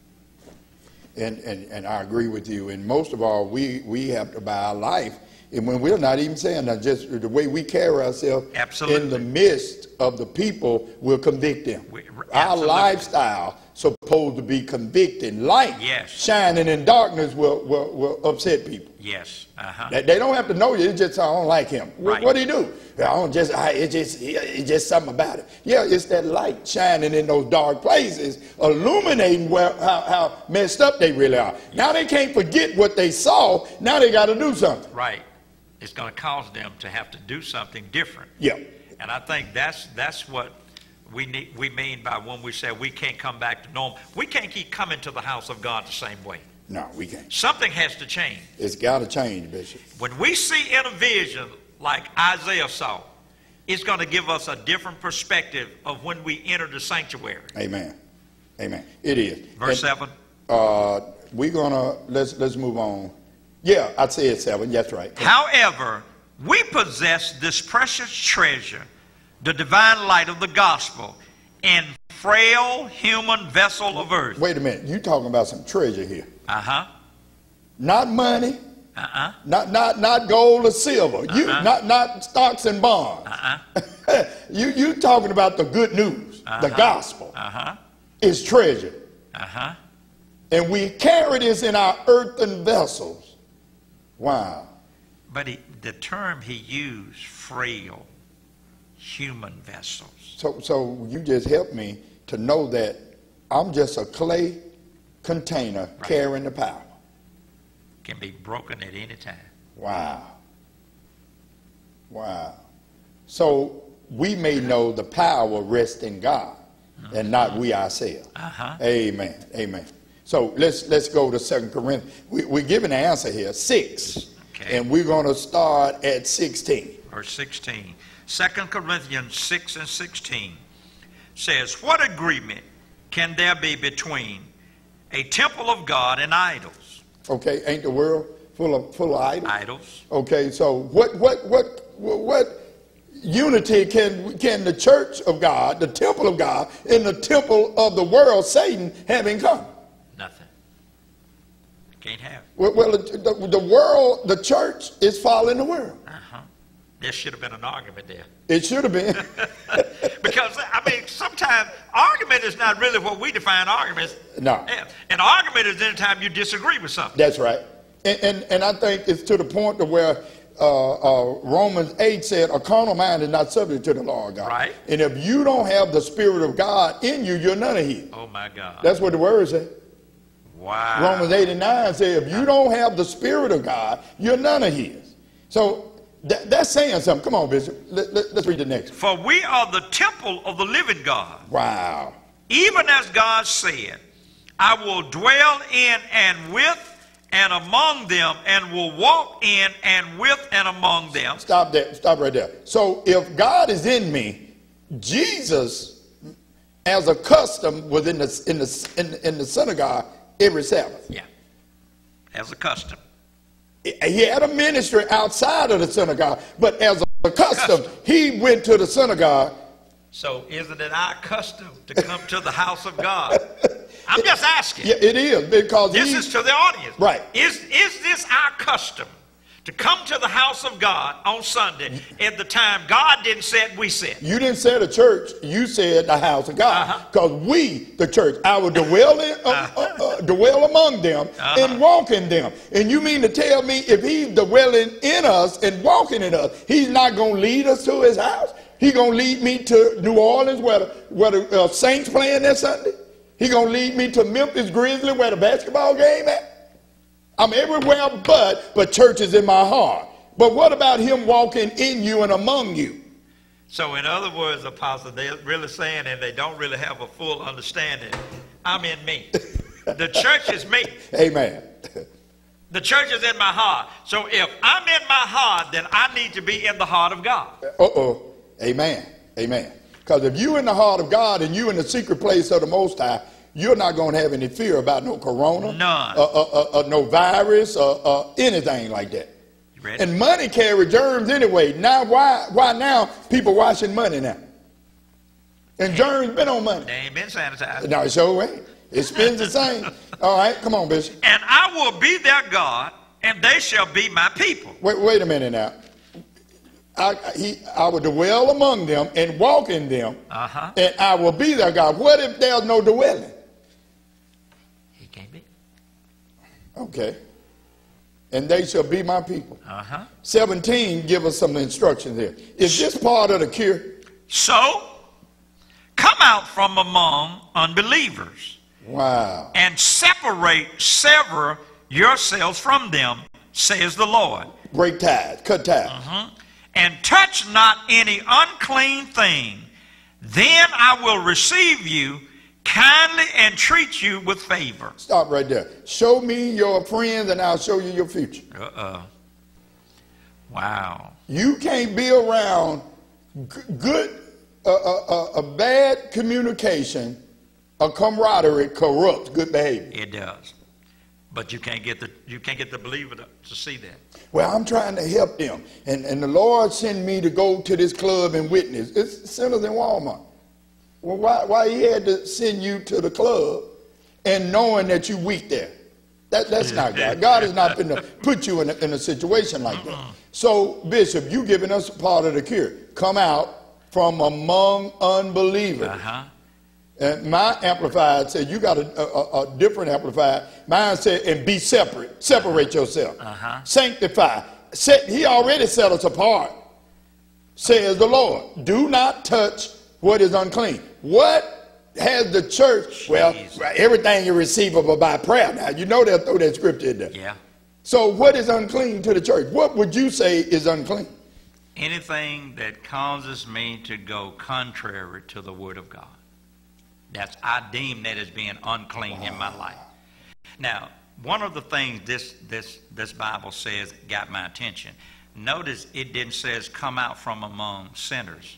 And I agree with you. And most of all, we have to buy our life. And when we're not even saying that, just the way we carry ourselves in the midst of the people will convict them. Our lifestyle supposed to be convicting. Light shining in darkness will upset people. Yes. They don't have to know you. It's just, I don't like him. Right. What do you do? It's just something about it. Yeah, it's that light shining in those dark places, illuminating how messed up they really are. Now they can't forget what they saw. Now they got to do something. Right. It's going to cause them to have to do something different. Yeah. And I think that's what we mean by when we say we can't come back to normal. We can't keep coming to the house of God the same way. No, we can't. Something has to change. It's got to change, Bishop. When we see in a vision like Isaiah saw, it's going to give us a different perspective of when we enter the sanctuary. Amen. Amen. It is. Verse 7. We're gonna let's move on. Yeah, I'd say it's 7. That's right. However, we possess this precious treasure, the divine light of the gospel, in frail human vessel of earth. Wait a minute. You talking about some treasure here? Not money. Not gold or silver. You not stocks and bonds. You talking about the good news, the gospel. Is treasure. And we carry this in our earthen vessels. Wow. But the term he used, frail human vessels. So you just helped me to know that I'm just a clay container carrying the power. Can be broken at any time. Wow. Wow. So we may know the power rests in God and not we ourselves. Amen. Amen. So let's go to 2 Corinthians. We're giving an answer here, 6. Okay. And we're going to start at 16. Verse 16. 2 Corinthians 6 and 16 says, what agreement can there be between a temple of God and idols? Okay, ain't the world full of idols? Idols. Okay, so what unity can the church of God, the temple of God, and the temple of the world, Satan, have in common? Nothing. Can't have. Well, the world, the church is following the world. There should have been an argument there. It should have been. Because, I mean, sometimes argument is not really what we define arguments. No. An argument is any time you disagree with something. That's right. And I think it's to the point to where Romans 8 said a carnal mind is not subject to the law of God. Right. And if you don't have the Spirit of God in you, you're none of His. Oh, my God. That's what the word says. Wow. Romans 8 and 9 says if you don't have the Spirit of God, you're none of His. So that's saying something. Come on, Bishop. Let's read the next one. For we are the temple of the living God. Wow. Even as God said, I will dwell in and with and among them, and will walk in and with and among them. Stop there. Stop right there. So if God is in me, Jesus, as a custom, was in the synagogue every Sabbath. Yeah, as a custom. He had a ministry outside of the synagogue, but as a custom, he went to the synagogue. So isn't it our custom to come to the house of God? I'm just asking. Yeah, it is, because this is to the audience. Right. Is this our custom to come to the house of God on Sunday at the time God didn't say it, we said? You didn't say the church, you said the house of God. Because we, the church, I will dwell among them and walk in them. And you mean to tell me if he's dwelling in us and walking in us, he's not going to lead us to his house? He's going to lead me to New Orleans where the Saints playing that Sunday? He's going to lead me to Memphis Grizzly where the basketball game at? I'm everywhere but church is in my heart. But what about him walking in you and among you? So in other words, Apostle, they're really saying, and they don't really have a full understanding, I'm in me. The church is me. Amen. The church is in my heart. So if I'm in my heart, then I need to be in the heart of God. Amen. Amen. Because if you're in the heart of God and you're in the secret place of the Most High, you're not going to have any fear about no corona, none, no virus, or anything like that. Ready? And money carry germs anyway. Now, why now people washing money now? And germs been on money. They ain't been sanitized. No, it sure ain't. It spins the same. All right, come on, Bishop. And I will be their God, and they shall be my people. Wait a minute now. I will dwell among them and walk in them, and I will be their God. What if there's no dwelling? He can't be. Okay. And they shall be my people. 17 give us some instructions here. Is this part of the cure? So, come out from among unbelievers. Wow. And sever yourselves from them, says the Lord. Break ties, cut ties. And touch not any unclean thing. Then I will receive you kindly and treat you with favor. Stop right there. Show me your friends and I'll show you your future. Wow. You can't be around a bad communication, a camaraderie corrupts good behavior. It does. But you can't get the believer to see that. Well, I'm trying to help them. And the Lord sent me to go to this club and witness. It's sinners in Walmart. Well, why he had to send you to the club and knowing that you weak there? That's not God. God is not going to put you in a situation like that. So, Bishop, you giving us part of the cure. Come out from among unbelievers. And my amplified said, you got a different amplified. Mine said, and be separate. Separate yourself. Sanctify. He already set us apart, says the Lord. Do not touch what is unclean. What has the church? Well, everything is receivable by prayer. Now, you know they'll throw that scripture in there. Yeah. So what is unclean to the church? What would you say is unclean? Anything that causes me to go contrary to the word of God. I deem that as being unclean in my life. Now, one of the things this Bible says got my attention. Notice it didn't say come out from among sinners,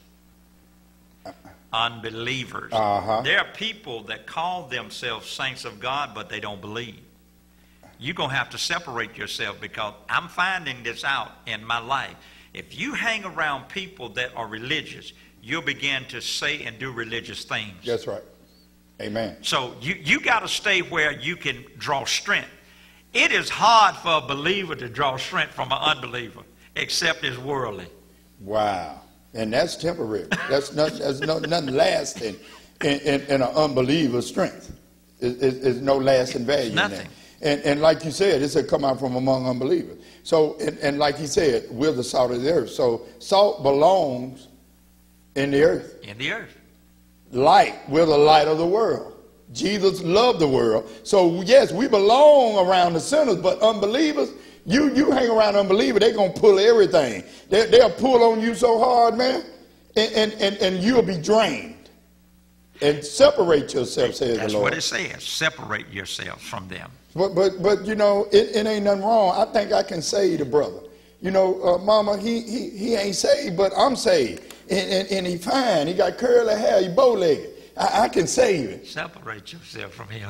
unbelievers. There are people that call themselves saints of God, but they don't believe. You're going to have to separate yourself, because I'm finding this out in my life. If you hang around people that are religious, you'll begin to say and do religious things. That's right. Amen. So you got to stay where you can draw strength. It is hard for a believer to draw strength from an unbeliever, except it's worldly. Wow. And that's temporary. That's nothing lasting in an unbeliever's strength. There's no lasting value in that. And like you said, it said come out from among unbelievers. So, and like he said, we're the salt of the earth. So salt belongs in the earth. In the earth. Light, we're the light of the world. Jesus loved the world. So yes, we belong around the sinners, but unbelievers, you hang around unbelievers, they're going to pull everything. They'll pull on you so hard, man, and you'll be drained. And separate yourself, says the Lord. That's what it says. Separate yourself from them. But you know, it ain't nothing wrong. I think I can save the brother. You know, Mama, he ain't saved, but I'm saved. And he fine. He got curly hair. He bow-legged. I can save him. Separate yourself from him.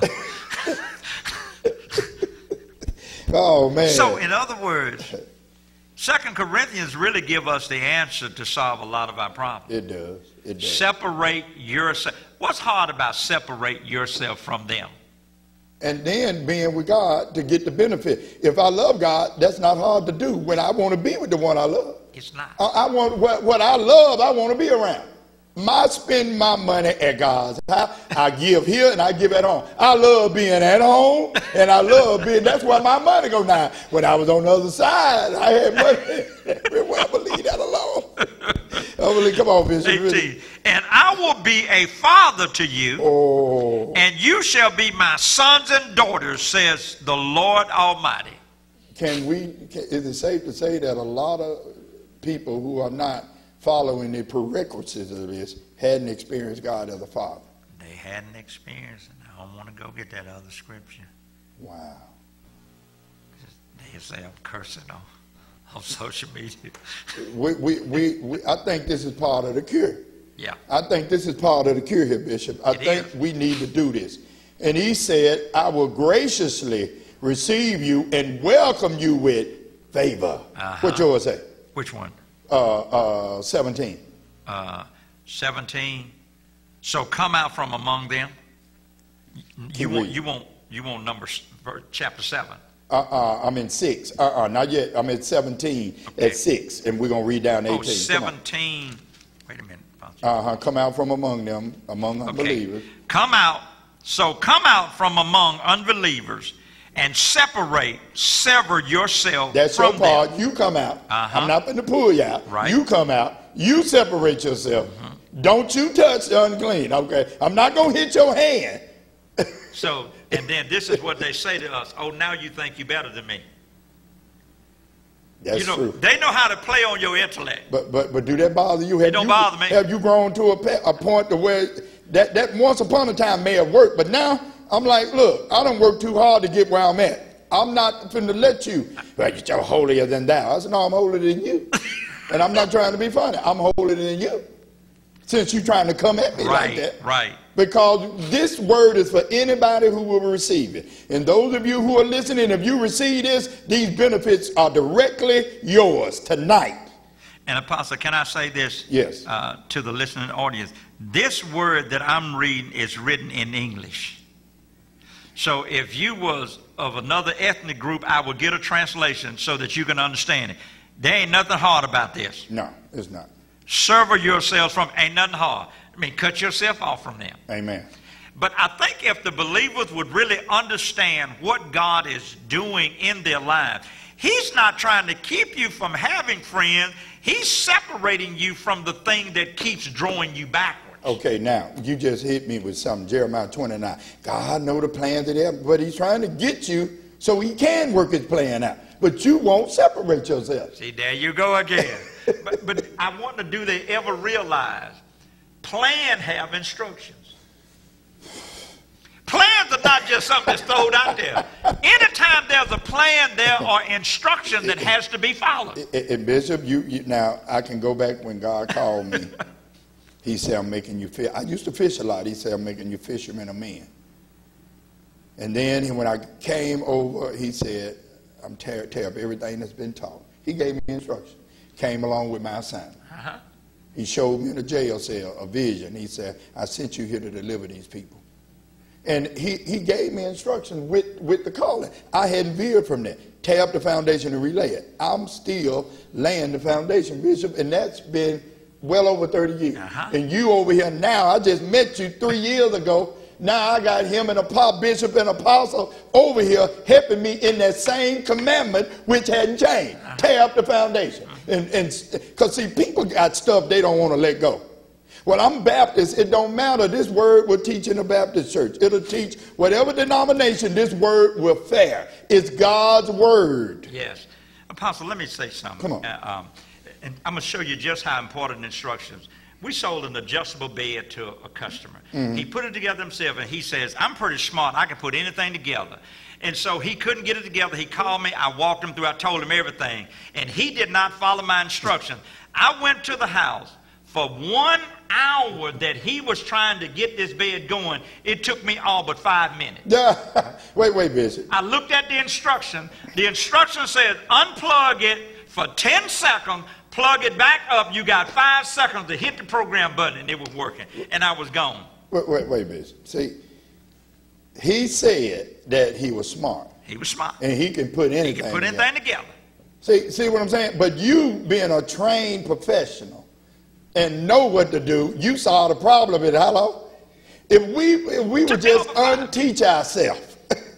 Oh, man. So, in other words, 2 Corinthians really give us the answer to solve a lot of our problems. It does. It does. Separate yourself. What's hard about separate yourself from them? And then being with God to get the benefit. If I love God, that's not hard to do when I want to be with the one I love. It's not. I want what I love, I want to be around. I spend my money at God's house. I give here and I give at home. I love being at home and I love being, that's where my money goes now. When I was on the other side, I had money. Well, I believe that alone. Come on, Bishop. 18. And I will be a father to you, and you shall be my sons and daughters, says the Lord Almighty. Is it safe to say that a lot of people who are not following the prerequisites of this hadn't experienced God as a father? They hadn't experienced it. I don't want to go get that other scripture. Wow. They say I'm cursing on social media. I think this is part of the cure. Yeah. I think this is part of the cure here, Bishop. I think we need to do this. And he said, I will graciously receive you and welcome you with favor. What yours say? Which one? 17. 17. So come out from among them. You won't Numbers chapter 7. I'm in 6. Not yet. I'm at 17 at 6, and we're gonna read down 18. 17. Wait a minute. Come out from among them, among unbelievers. Come out. So come out from among unbelievers and sever yourself. That's from your part. Them. You come out. I'm not going to pull you out. Right. You come out. You separate yourself. Don't you touch the unclean. Okay. I'm not going to hit your hand. So, and then this is what they say to us. Oh, now you think you're better than me. That's true. They know how to play on your intellect. But do that bother you? It don't bother me. Have you grown to a point to where that once upon a time may have worked, but now I'm like, look, I don't work too hard to get where I'm at. I'm not finna let you, well, you're holier than thou. I said, no, I'm holier than you. And I'm not trying to be funny. I'm holier than you. Since you're trying to come at me like that. Right. Because this word is for anybody who will receive it. And those of you who are listening, if you receive this, these benefits are directly yours tonight. And Apostle, can I say this? Yes. To the listening audience? This word that I'm reading is written in English. So if you was of another ethnic group, I would get a translation so that you can understand it. There ain't nothing hard about this. No, it's not. Sever yourselves from, ain't nothing hard. I mean, cut yourself off from them. Amen. But I think if the believers would really understand what God is doing in their lives, He's not trying to keep you from having friends. He's separating you from the thing that keeps drawing you backwards. Okay, now, you just hit me with something. Jeremiah 29. God knows the plans of them, but He's trying to get you so He can work His plan out. But you won't separate yourself. See, there you go again. but I wonder, do they ever realize plans have instructions? Plans are not just something that's thrown out there. Anytime there's a plan, there are instructions that has to be followed. And Bishop, now I can go back when God called me. He said, I'm making you fish. I used to fish a lot. He said, I'm making you fishermen of men. And then when I came over, he said, I'm tear up everything that's been taught. He gave me instructions. Came along with my assignment. He showed me in a jail cell a vision. He said, I sent you here to deliver these people. And he gave me instructions with the calling. I hadn't veered from that. Tear up the foundation and relay it. I'm still laying the foundation, Bishop, and that's been well over 30 years. And you over here now, I just met you 3 years ago. Now I got him and a bishop and apostle over here helping me in that same commandment which hadn't changed. Tear up the foundation. And because see, people got stuff they don't want to let go. Well, I'm Baptist. It don't matter. This word will teach in a Baptist church. It'll teach whatever denomination this word will fare. It's God's word. Yes. Apostle, let me say something. Come on. And I'm going to show you just how important instructions. We sold an adjustable bed to a customer. He put it together himself, and he says, I'm pretty smart. I can put anything together. And so he couldn't get it together. He called me. I walked him through. I told him everything. And he did not follow my instructions. I went to the house. For 1 hour that he was trying to get this bed going, it took me all but 5 minutes. Wait, Bishop. I looked at the instruction. The instruction said, unplug it for 10 seconds, plug it back up. You got 5 seconds to hit the program button, and it was working. And I was gone. Wait, Bishop. See, he said that he was smart. He was smart. And he can put anything He can put anything together. See what I'm saying? But you being a trained professional and know what to do, you saw the problem in hello. If we would just unteach ourselves,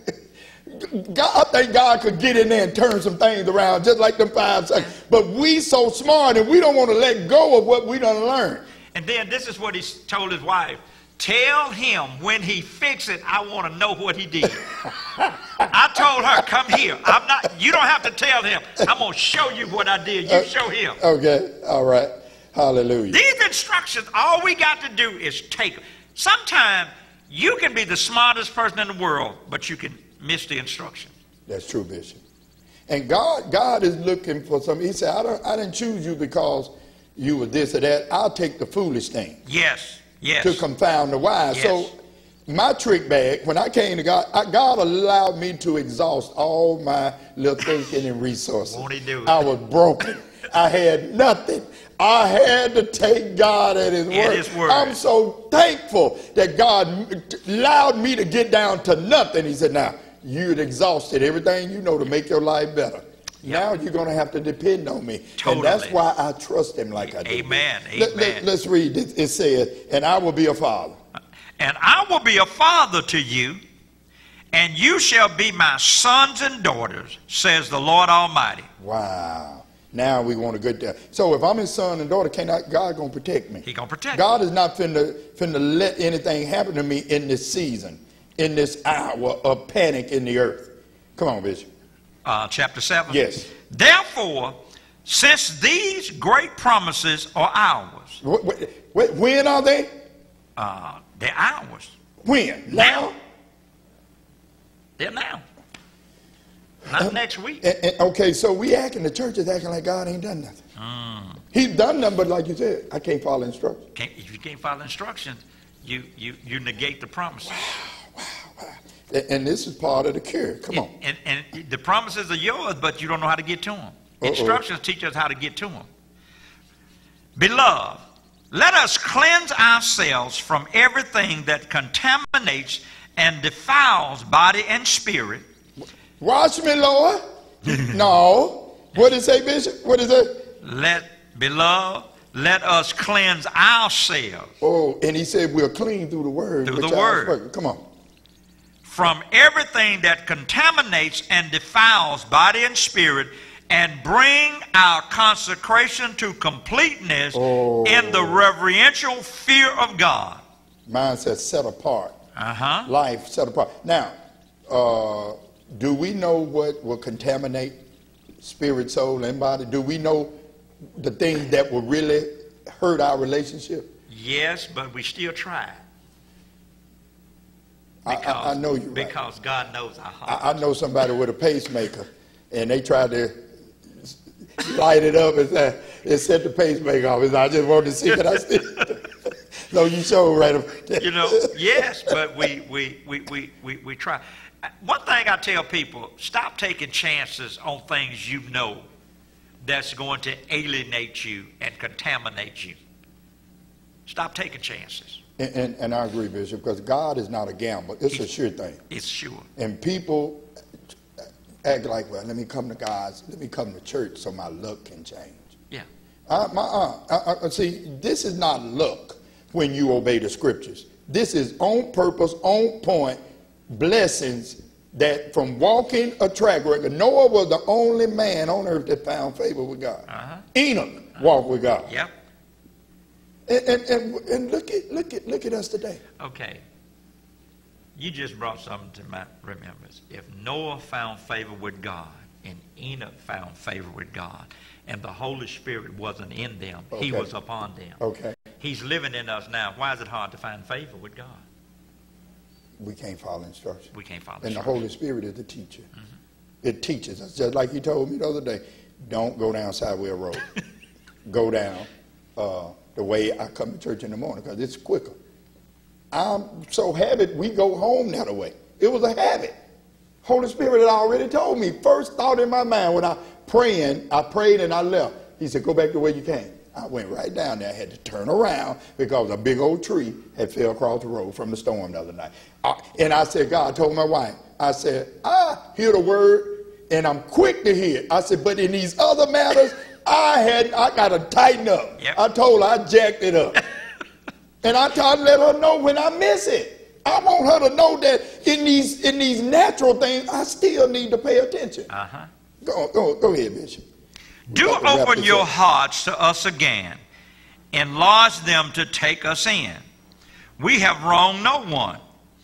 I think God could get in there and turn some things around just like them 5 seconds. But we so smart and we don't want to let go of what we done learned. And then this is what he told his wife. Tell him when he fix it, I want to know what he did. I told her, come here. You don't have to tell him. I'm going to show you what I did. You show him. Okay. All right. Hallelujah. These instructions, all we got to do is take them. Sometimes you can be the smartest person in the world, but you can miss the instruction. That's true, Bishop. And God is looking for something. He said, I didn't choose you because you were this or that. I'll take the foolish thing. Yes, yes. To confound the wise. Yes. So my trick bag, when I came to God, God allowed me to exhaust all my little thinking and resources. Won't he do it? I was broken. I had nothing. I had to take God at His word. I'm so thankful that God allowed me to get down to nothing. He said, now, you'd exhausted everything you know to make your life better. Yep. Now you're going to have to depend on me. Totally. And that's why I trust Him like I do. Amen. Let's read it. It says, and I will be a father. And I will be a father to you, and you shall be my sons and daughters, says the Lord Almighty. Wow. Now we want to get there. So if I'm His son and daughter, God going to protect me? He going to protect me. God is not finna let anything happen to me in this season, in this hour of panic in the earth. Come on, Bishop. chapter 7. Yes. Therefore, since these great promises are ours. When are they? They're ours. When? Now. They're now. Not next week. Okay, so the church is acting like God ain't done nothing. He's done nothing, but like you said, I can't follow instructions. If you can't follow instructions, you negate the promises. Wow. And this is part of the cure. Come on. And the promises are yours, but you don't know how to get to them. Instructions teach us how to get to them. Beloved, let us cleanse ourselves from everything that contaminates and defiles body and spirit. Wash me, Lord. No. What did it say, Bishop? What is it? Beloved, let us cleanse ourselves. Oh, and he said we're clean through the word. Through the word. Come on. From everything that contaminates and defiles body and spirit, and bring our consecration to completeness in the reverential fear of God. Mine says set apart. Life set apart. Now, do we know what will contaminate spirit, soul, and body? Do we know the things that will really hurt our relationship? Yes, but we still try. I know you're right. Because God knows our heart. I know somebody with a pacemaker, and they tried to light it up and set the pacemaker off. I just wanted to see that I still. No, you showed right up. Yes, but we try. One thing I tell people, stop taking chances on things you know that's going to alienate you and contaminate you. Stop taking chances. And I agree, Bishop, because God is not a gamble. It's a sure thing. It's sure. And people act like, well, let me come to God's, let me come to church so my luck can change. Yeah. See, this is not luck when you obey the scriptures. This is on purpose, on point, blessings that from walking a track record. Noah was the only man on earth that found favor with God. Enoch walked with God. Yep. And look at us today. Okay. You just brought something to my remembrance. If Noah found favor with God and Enoch found favor with God and the Holy Spirit wasn't in them, he was upon them. Okay. He's living in us now. Why is it hard to find favor with God? We can't follow instructions. We can't follow instructions. And the Holy Spirit is the teacher. It teaches us. Just like you told me the other day, don't go down Sidewell Road. Go down the way I come to church in the morning because it's quicker. I'm so habit, we go home that way. It was a habit. Holy Spirit had already told me. First thought in my mind when I prayed and I left. He said, go back the way you came. I went right down there. I had to turn around because a big old tree had fell across the road from the storm the other night. And I said, God, I told my wife, I said, I hear the word and I'm quick to hear it. I said, but in these other matters, I got to tighten up. Yep. I told her I jacked it up. And I tried to let her know when I miss it. I want her to know that in these natural things, I still need to pay attention. Go ahead, Bishop. Do open your hearts to us again. Enlarge them to take us in. We have wronged no one.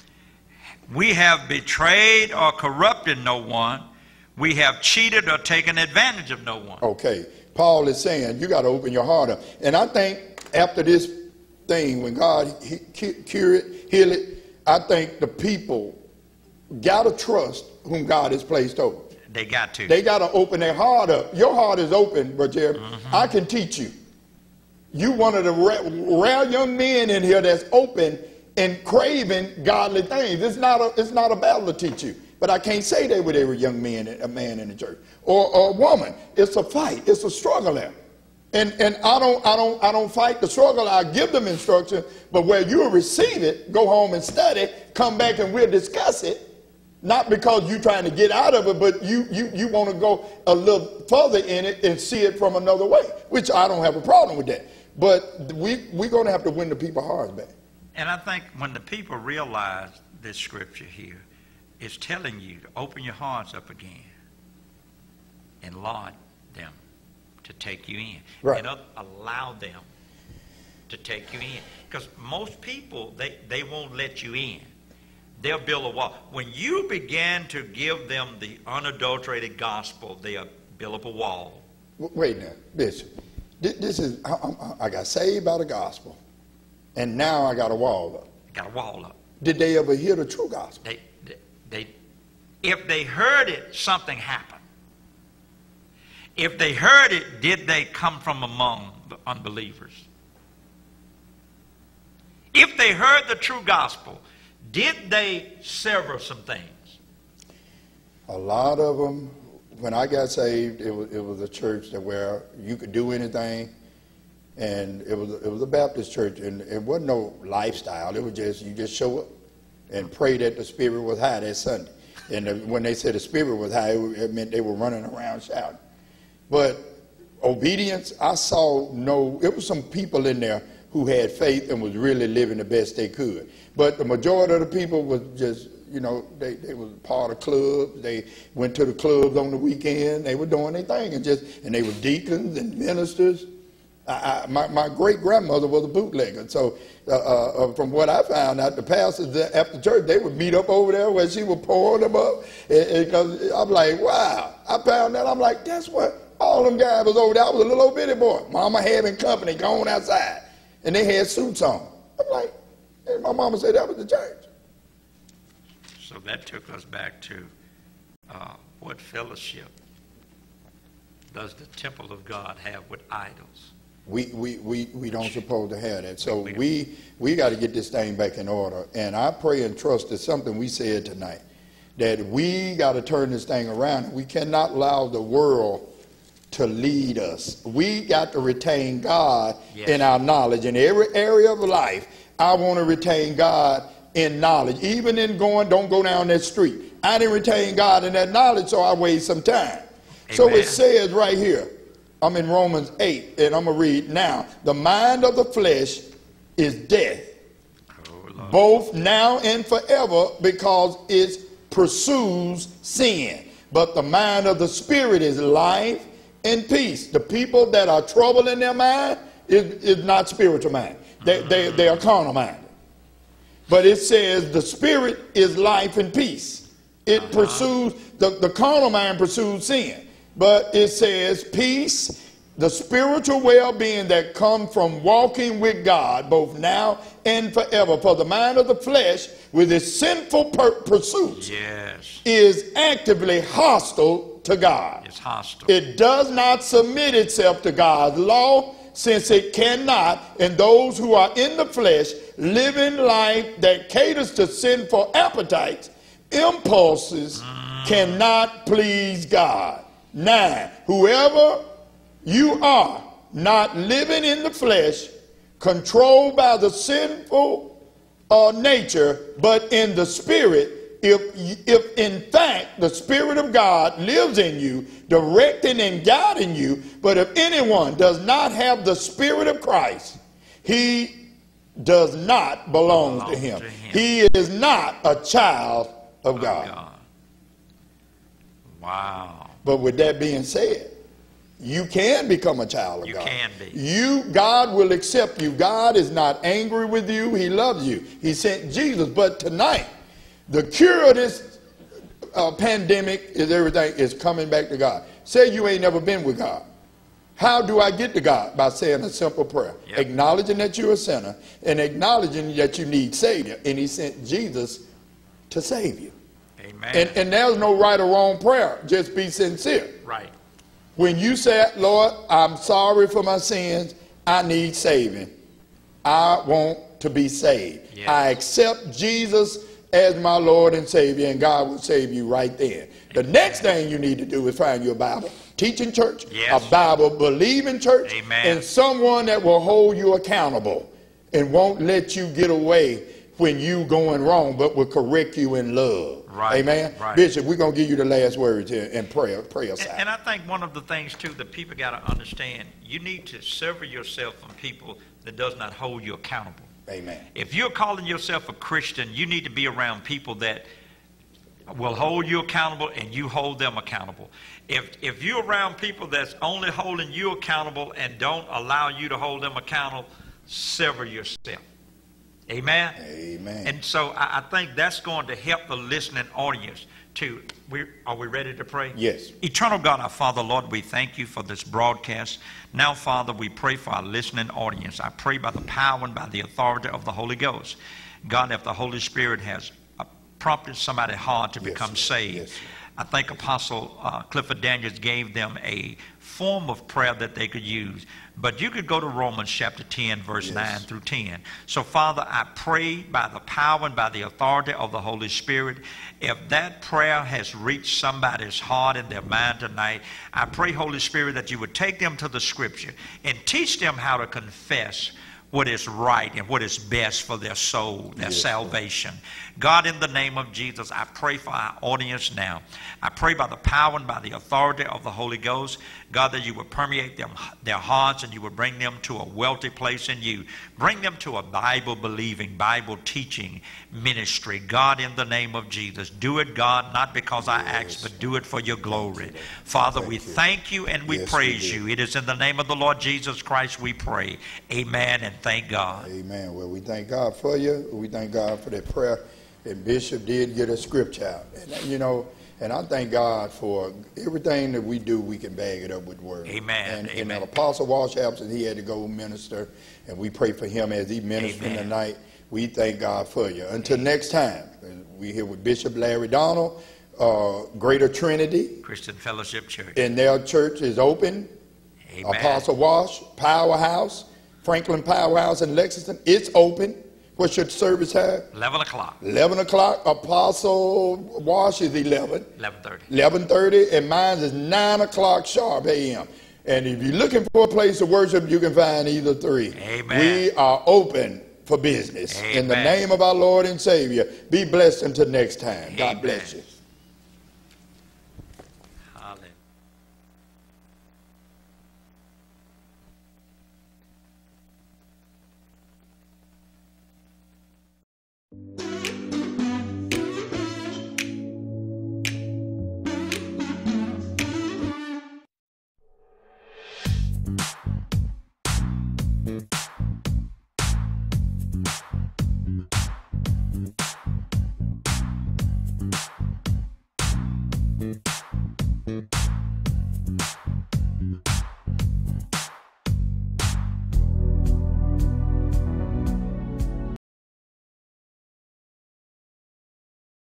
We have betrayed or corrupted no one. We have cheated or taken advantage of no one. Okay. Paul is saying you got to open your heart up. And I think after this thing, when God cure it, heal it, I think the people got to trust whom God has placed over. They got to. They got to open their heart up. Your heart is open, Brother Jerry. I can teach you. You one of the rare young men in here that's open and craving godly things. It's not a battle to teach you. But I can't say that with every young man, a man in the church or a woman. It's a fight. It's a struggle there. And I don't fight the struggle. I give them instruction. But where you receive it, go home and study, come back and we'll discuss it. Not because you're trying to get out of it, but you want to go a little further in it and see it from another way, which I don't have a problem with that. But we're going to have to win the people's hearts back. And I think when the people realize this scripture here, it's telling you to open your hearts up again and allow them to take you in. Right. And allow them to take you in. Because most people, they won't let you in. they'll build a wall. When you begin to give them the unadulterated gospel, they'll build up a wall. Wait now, Bishop. This is, I got saved by the gospel, and now I got a wall up. Got a wall up. Did they ever hear the true gospel? If they heard it, something happened. If they heard it, did they come from among the unbelievers? If they heard the true gospel, did they sever some things? A lot of them, when I got saved, it was a church that where you could do anything, and it was a Baptist church, and it wasn't no lifestyle. It was just, you just show up and pray that the Spirit was high that Sunday. And when they said the Spirit was high, it meant they were running around shouting. But obedience, I saw it was some people in there who had faith and was really living the best they could. But the majority of the people was just, you know, they was part of clubs. They went to the clubs on the weekend. They were doing their thing, and they were deacons and ministers. My great-grandmother was a bootlegger. So from what I found out, the pastors after church, they would meet up over there where she was pouring them up. Because I'm like, wow. I found that. I'm like, that's what all them guys was over there. I was a little old bitty boy. Mama having company, going outside. And they had suits on. I'm like, and my mama said that was the church. So that took us back to what fellowship does the temple of God have with idols? We don't supposed to have that. So we got to get this thing back in order. And I pray and trust that something we said tonight, that we got to turn this thing around. We cannot allow the world to lead us. We got to retain God in our knowledge. In every area of life, I want to retain God in knowledge. Even in don't go down that street. I didn't retain God in that knowledge, so I waste some time. Amen. So it says right here, I'm in Romans 8, and I'm going to read now. The mind of the flesh is death, both now and forever, because it pursues sin. But the mind of the Spirit is life and peace. The people that are troubled in their mind is not spiritual mind. They are carnal minded. But it says the Spirit is life and peace. It pursues, the carnal mind pursues sin. But it says peace, the spiritual well-being that comes from walking with God both now and forever. For the mind of the flesh with its sinful pursuits is actively hostile to God. It's hostile. It does not submit itself to God's law, since it cannot, and those who are in the flesh living life that caters to sinful appetites, impulses, cannot please God. 9, whoever you are not living in the flesh, controlled by the sinful nature, but in the Spirit, if in fact the Spirit of God lives in you, directing and guiding you, but if anyone does not have the Spirit of Christ, he does not belong to him. He is not a child of God. Wow. But with that being said, you can become a child of God. You can be. God will accept you. God is not angry with you. He loves you. He sent Jesus. But tonight, the cure of this pandemic is everything is coming back to God. Say you ain't never been with God. How do I get to God? By saying a simple prayer. Acknowledging that you're a sinner and acknowledging that you need Savior. And he sent Jesus to save you. Amen. And there's no right or wrong prayer. Just be sincere. Right. When you say, Lord, I'm sorry for my sins. I need saving. I want to be saved. Yes. I accept Jesus as my Lord and Savior, and God will save you right there. The next thing you need to do is find your Bible teaching church, a Bible believing church, and someone that will hold you accountable and won't let you get away when you going wrong, but will correct you in love. Right. Amen. Right. Bishop, we're going to give you the last words here and pray aside. And I think one of the things, too, that people got to understand, you need to sever yourself from people that does not hold you accountable. Amen. If you're calling yourself a Christian, you need to be around people that will hold you accountable and you hold them accountable. If you're around people that's only holding you accountable and don't allow you to hold them accountable, sever yourself. Amen. Amen. And so I think that's going to help the listening audience to, are we ready to pray? Yes. Eternal God, our Father, Lord, we thank you for this broadcast. Now, Father, we pray for our listening audience. I pray by the power and by the authority of the Holy Ghost. God, if the Holy Spirit has prompted somebody's heart to become saved, yes, I think Apostle Clifford Daniels gave them a form of prayer that they could use. But you could go to Romans chapter 10, verse 9 through 10. So, Father, I pray by the power and by the authority of the Holy Spirit, if that prayer has reached somebody's heart and their mind tonight, I pray, Holy Spirit, that you would take them to the Scripture and teach them how to confess what is right and what is best for their soul, their salvation. God, in the name of Jesus, I pray for our audience now. I pray by the power and by the authority of the Holy Ghost, God, that you would permeate their hearts and you would bring them to a wealthy place in you. Bring them to a Bible-believing, Bible-teaching ministry. God, in the name of Jesus, do it, God, not because I ask, but do it for your glory. Father, we thank you and we praise you. It is in the name of the Lord Jesus Christ we pray. Amen, and thank God. Amen. Well, we thank God for you. We thank God for that prayer. And Bishop did get a scripture out. And, you know, and I thank God for everything that we do, we can bag it up with word. Amen. And Apostle Walsh absent, he had to go minister, and we pray for him as he ministering tonight. We thank God for you. Until next time, we're here with Bishop Larry Donald, Greater Trinity Christian Fellowship Church. And their church is open. Amen. Apostle Walsh, Powerhouse, Franklin Powerhouse in Lexington, it's open. What's your service time? 11 o'clock. 11 o'clock. Apostle Wash is 11. 11:30. 11:30, and mine is 9 o'clock sharp a.m. And if you're looking for a place to worship, you can find either three. Amen. We are open for business. Amen. In the name of our Lord and Savior, be blessed until next time. God Amen. bless you.